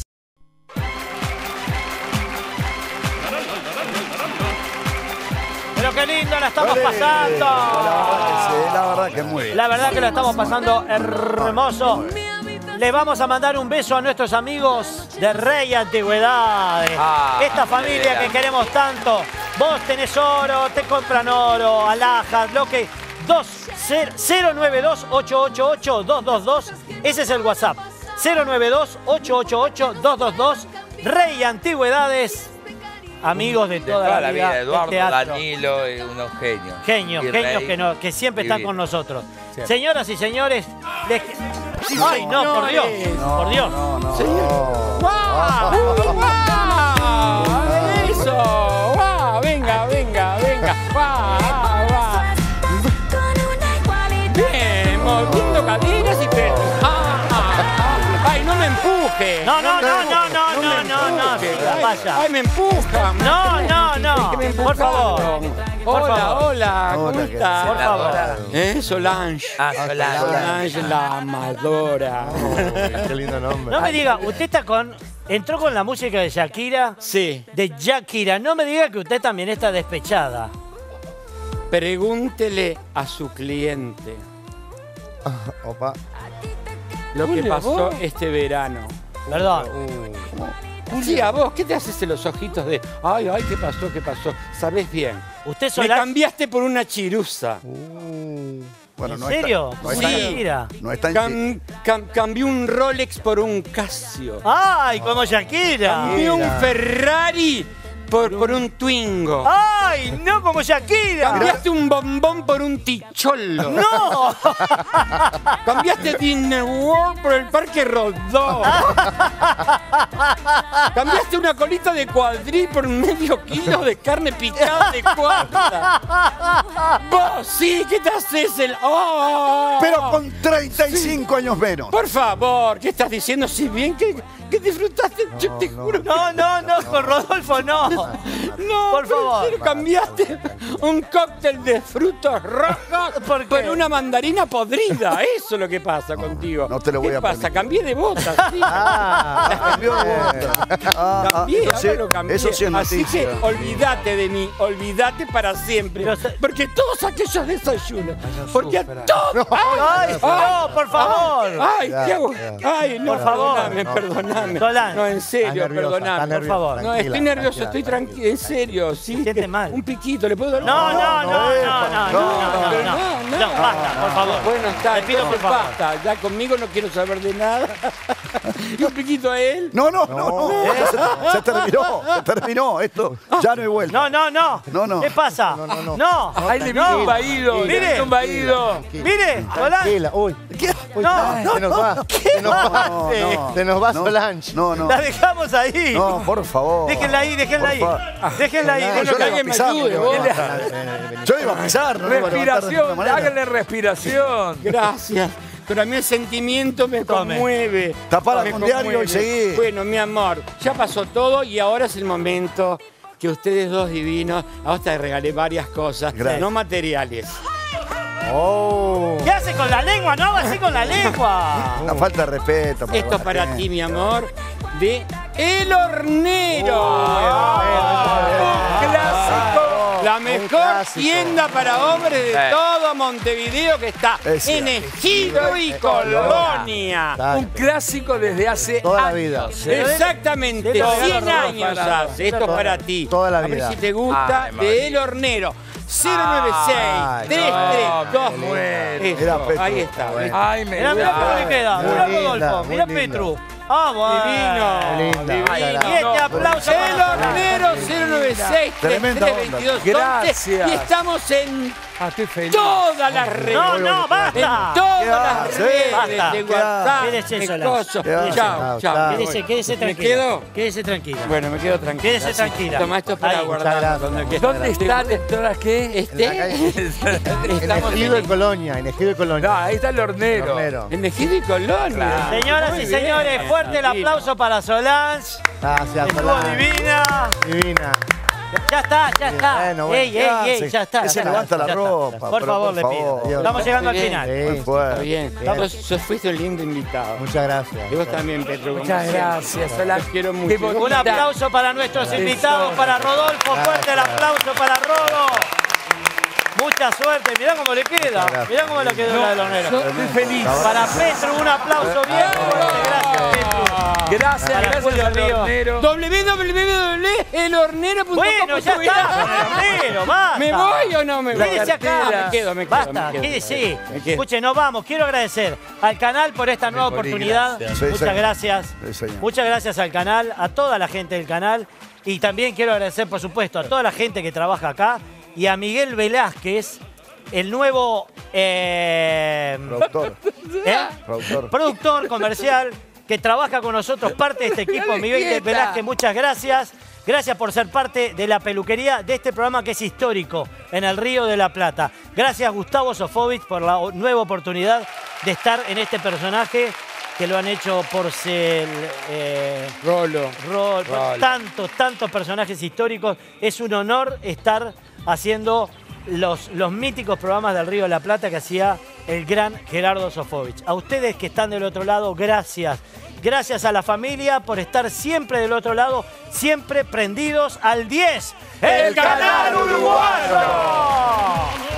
A: Pero qué lindo la estamos
B: Ole.
A: pasando.
B: La verdad que sí, la verdad que muy bien.
A: La verdad que la estamos pasando hermoso. Le vamos a mandar un beso a nuestros amigos de Rey Antigüedades.
D: Ah,
A: Esta familia que queremos tanto. Vos tenés oro, te compran oro, alhajas, lo que... cero nueve dos, ocho ocho ocho, dos dos dos. Ese es el WhatsApp. cero nueve dos, ocho ocho ocho, dos dos dos. Rey Antigüedades. Amigos de
D: De
A: toda, la vida, del
D: Eduardo,
A: teatro.
D: Danilo, y unos genios.
A: Genios,
D: Y
A: genios
D: Rey.
A: que, no- que siempre están
D: Divino.
A: con nosotros.
D: Siempre.
A: Señoras y señores, les- ¡ay, no, por Dios! por Dios.
C: ¡Guau! ¡Guau! ¡Eso! ¡Guau! Venga, venga, venga. ¡Guau! ¡Guau! Bien, moviendo caderas y pelos. ¡Ah, ah, ah! ¡Ay, no me empuje!
A: No, no, no, no, no,
C: me
A: no, no, no,
C: empuje.
A: siga,
C: Ay,
A: vaya.
C: ¡Ay, me empuja!
A: No, no, no,
C: Que me
A: por favor.
C: empujaron.
A: Por
C: Hola,
A: favor.
C: hola, ¿cómo
B: Hola, ¿qué
C: estás?
A: Por favor.
C: ¿Eh? Solange.
D: Ah, Solange.
C: Solange la amadora.
F: Qué lindo nombre.
A: No me diga, usted está con... Entró con la música de Shakira.
C: Sí.
A: De Shakira. No me diga que usted también está despechada.
C: Pregúntele a su cliente
F: Opa.
C: lo que Hola, pasó vos. este verano.
A: Perdón.
C: Sí, a vos, ¿qué te haces en los ojitos de ay, ay, qué pasó, qué pasó? Sabés bien.
A: Usted
C: Me
A: sola...
C: cambiaste por una chirusa.
B: Bueno,
A: ¿En
B: no
A: serio?
B: Está, no,
A: Sí.
B: está,
A: Shakira.
B: no está en
C: Cam- cam- cambié un Rolex por un Casio.
A: ¡Ay, como Shakira!
C: Cambié un Ferrari por, por un Twingo.
A: ¡Ay! ¡Ay, no, como Shakira!
C: Cambiaste un bombón por un ticholo.
A: ¡No!
C: Cambiaste Disney World por el Parque Rodó. Cambiaste una colita de cuadril por medio kilo de carne picada de cuarta. Vos sí, ¿qué te haces el...? ¡Oh!
B: Pero con treinta y cinco años menos.
C: Por favor, ¿qué estás diciendo? Si bien que, que disfrutaste, yo te juro.
A: No, no, no, con Rodolfo no.
C: No,
A: por favor.
C: pero cambiaste un cóctel de frutos rojos
A: ¿Por qué?
C: por una mandarina podrida. Eso es lo que pasa contigo.
B: No te lo voy
C: ¿Qué
B: a
C: pasa?
B: permitir.
C: Cambié de botas. ¿Sí?
B: Cambió de vuelta. Ah, ah,
C: Cambié,
B: eso sí,
C: ahora lo cambié.
B: eso sí es
C: Así que
B: noticia.
C: olvídate de mí, olvídate para siempre.
A: Pero se-
C: Porque todos aquellos desayunos, porque a todos...
A: ¡Ay, no, por favor!
C: ¡Ay, qué hago! ¡Ay, no,
A: Por favor.
C: perdóname, perdóname!
A: Solán.
C: No, en serio,
F: Estás nerviosa,
C: perdóname.
F: estás nerviosa,
A: por favor.
C: No,
F: tranquila,
C: estoy nervioso,
F: tranquila,
C: estoy
F: tranquila.
C: tranquilo, en serio, sí.
A: Se siente mal.
C: Un piquito, ¿le puedo dar?
A: No, no, no, no, no, no, no, no,
C: pero
A: no,
C: no,
A: no, basta, por favor.
C: Bueno, está,
A: Te pido, por
C: entonces
A: favor.
C: basta. Ya conmigo no quiero saber de nada. Y un piquito a él.
B: No, no, no, no. Esto Se, se terminó, se terminó. Esto ya no hay vuelta.
A: No, no, no.
B: No, no.
A: ¿Qué pasa?
F: No, no, no.
A: No.
C: Ay, le
A: no.
C: vino un vaído, le
A: Mire.
C: vino un vaído.
A: Mire, Solán.
F: Tranquila, uy. Uy,
A: No,
F: se nos va. Se nos va.
B: No, no.
F: Se nos va
B: No,
F: Solange.
B: No, no.
A: La dejamos ahí.
B: No, por favor.
A: Déjenla ahí, déjenla
B: Por
A: ahí.
B: favor.
A: Déjenla ahí,
B: No,
A: déjenla
B: yo le
A: ahí.
B: iba a pisar,
C: ayude,
B: me iba a
C: vos.
B: levantar. Yo iba a pisar, no me iba a levantar de ninguna manera.
D: háganle respiración.
C: Gracias. Pero a mí el sentimiento me
A: Tome.
C: conmueve.
B: Tapala
C: Me
B: con diario
C: conmueve.
B: y seguí.
C: Bueno, mi amor, ya pasó todo y ahora es el momento que ustedes dos divinos, a vos te regalé varias cosas,
B: Gracias.
C: no materiales.
F: Oh.
A: ¿Qué hace con la lengua? No haga así con la lengua.
B: Una falta de respeto.
C: Esto es para ti, mi amor, de El Hornero.
B: Oh,
C: Un clásico. La mejor
F: clásico.
C: tienda para hombres de
D: Eh.
C: todo Montevideo que está
B: Es
C: en
B: cierto.
C: Ejido y Colonia.
D: Un clásico desde hace
F: Toda la
D: años,
F: vida.
D: ¿eh?
C: Exactamente,
A: de los
C: cien
A: regalos
C: años
D: para-
C: hace. Esto es para ti.
F: Toda la
C: A ver
F: vida.
C: si te gusta
D: Ay,
C: de
D: María.
C: El Hornero. cero nueve seis,
F: Ay,
C: tres tres dos.
D: me muero.
C: Eso,
B: Era Petru.
C: ahí está. ¿ves?
D: Ay, me
A: Mirá, mirá cómo le
D: gusta.
A: queda.
F: Muy
A: Mirá
F: linda,
A: Rodolfo.
F: muy
A: Mirá
F: linda.
A: Petru. Ah, bueno.
C: Divino.
F: Qué linda.
C: Divino.
F: Muchas
A: Y
F: gracias.
A: este aplauso
C: El
A: para
C: Hornero cero nueve seis, tres
B: Tremenda
C: tres
B: onda.
C: dos dos.
D: Gracias.
C: Y estamos en
D: Ah, estoy feliz.
C: todas las redes.
A: No, no,
C: En
A: basta.
C: todas
B: ¿Qué
C: las
B: hace?
C: redes
A: Basta.
C: de
A: ¿Qué
C: WhatsApp,
A: Quédese
C: de
A: sola.
C: cosas.
B: ¿Qué hace?
C: Chao,
F: Chao,
C: chao.
F: chao.
A: Quédese, quédese
C: ¿Me
A: tranquila.
C: quedo?
A: Quédese tranquila.
C: Bueno, me quedo tranquilo.
A: Quédese tranquila.
C: Toma esto para
A: Ahí,
C: guardar.
F: muchas gracias.
C: Donde
D: ¿Dónde están todas qué?
C: Este,
F: En la calle. En
C: estamos
F: Ejido y
C: en,
F: Colonia, en Ejido y
D: No,
F: Colonia.
D: ahí está el hornero.
F: Hornero.
C: en Ejido y Colonia.
A: Señoras
C: Muy
A: y
C: bien.
A: señores, fuerte el
C: Divino.
A: aplauso para Solange.
F: Gracias,
A: Estuvo
F: Solange.
A: divina.
F: Divina.
A: Ya está, ya está.
F: Bueno, bueno.
A: Ey, ey, ey, ya está.
B: Que
A: ya
B: se
A: está,
B: levanta la
A: ya está.
B: ropa,
A: Por
B: pero
A: favor,
B: por
A: le pido.
B: favor.
A: Estamos llegando al
C: Bien.
A: final.
B: Muy
F: Sí.
B: fuerte.
C: Está bien.
F: Bien.
C: Vos, sos- fuiste un lindo invitado.
F: Muchas gracias.
C: Y vos también, Petro. como
D: Muchas
C: siempre.
D: gracias, Solange.
C: Te quiero mucho.
D: Qué
C: Y vos-
A: Un
D: bonita.
A: aplauso para nuestros invitados, para Rodolfo. Fuerte el aplauso para Rodo. Mucha suerte. Mirá cómo le queda.
F: gracias.
A: Mirá cómo le quedó la del hornero.
D: Estoy feliz.
A: Para Petro, un aplauso bien fuerte. Gracias, Petro.
D: Gracias,
A: Para
D: gracias
A: Julio
D: al
A: Río.
D: hornero.
C: doble u doble u doble u punto el hornero punto com
A: Bueno, ya
C: punto
A: está con el hornero, basta.
C: ¿Me voy o no me voy?
A: Quédese acá.
C: Me quedo, me quedo.
A: Basta,
C: me quedo.
A: quédese.
C: Me quedo.
A: Escuche, nos vamos. Quiero agradecer al canal por esta nueva
D: Mejor y
A: oportunidad.
D: gracias.
B: Sí,
A: Muchas
B: señor.
A: gracias.
B: Sí, señor.
A: Muchas gracias al canal, a toda la gente del canal. Y también quiero agradecer, por supuesto, a toda la gente que trabaja acá. Y a Miguel Velázquez, el nuevo eh,
B: Productor.
A: ¿eh?
B: Productor.
A: productor comercial que trabaja con nosotros, parte de este equipo. Miguel
C: quieta.
A: Velázquez, muchas gracias. Gracias por ser parte de la peluquería de este programa que es histórico en el Río de la Plata. Gracias, Gustavo Sofovich, por la o- nueva oportunidad de estar en este personaje que lo han hecho por ser eh,
C: Rolo.
A: Rol,
C: Rolo.
A: tantos, tantos personajes históricos. Es un honor estar haciendo los, los míticos programas del Río de la Plata que hacía el gran Gerardo Sofovich. A ustedes que están del otro lado, gracias. Gracias a la familia por estar siempre del otro lado, siempre prendidos al diez. ¡El Canal Uruguayo!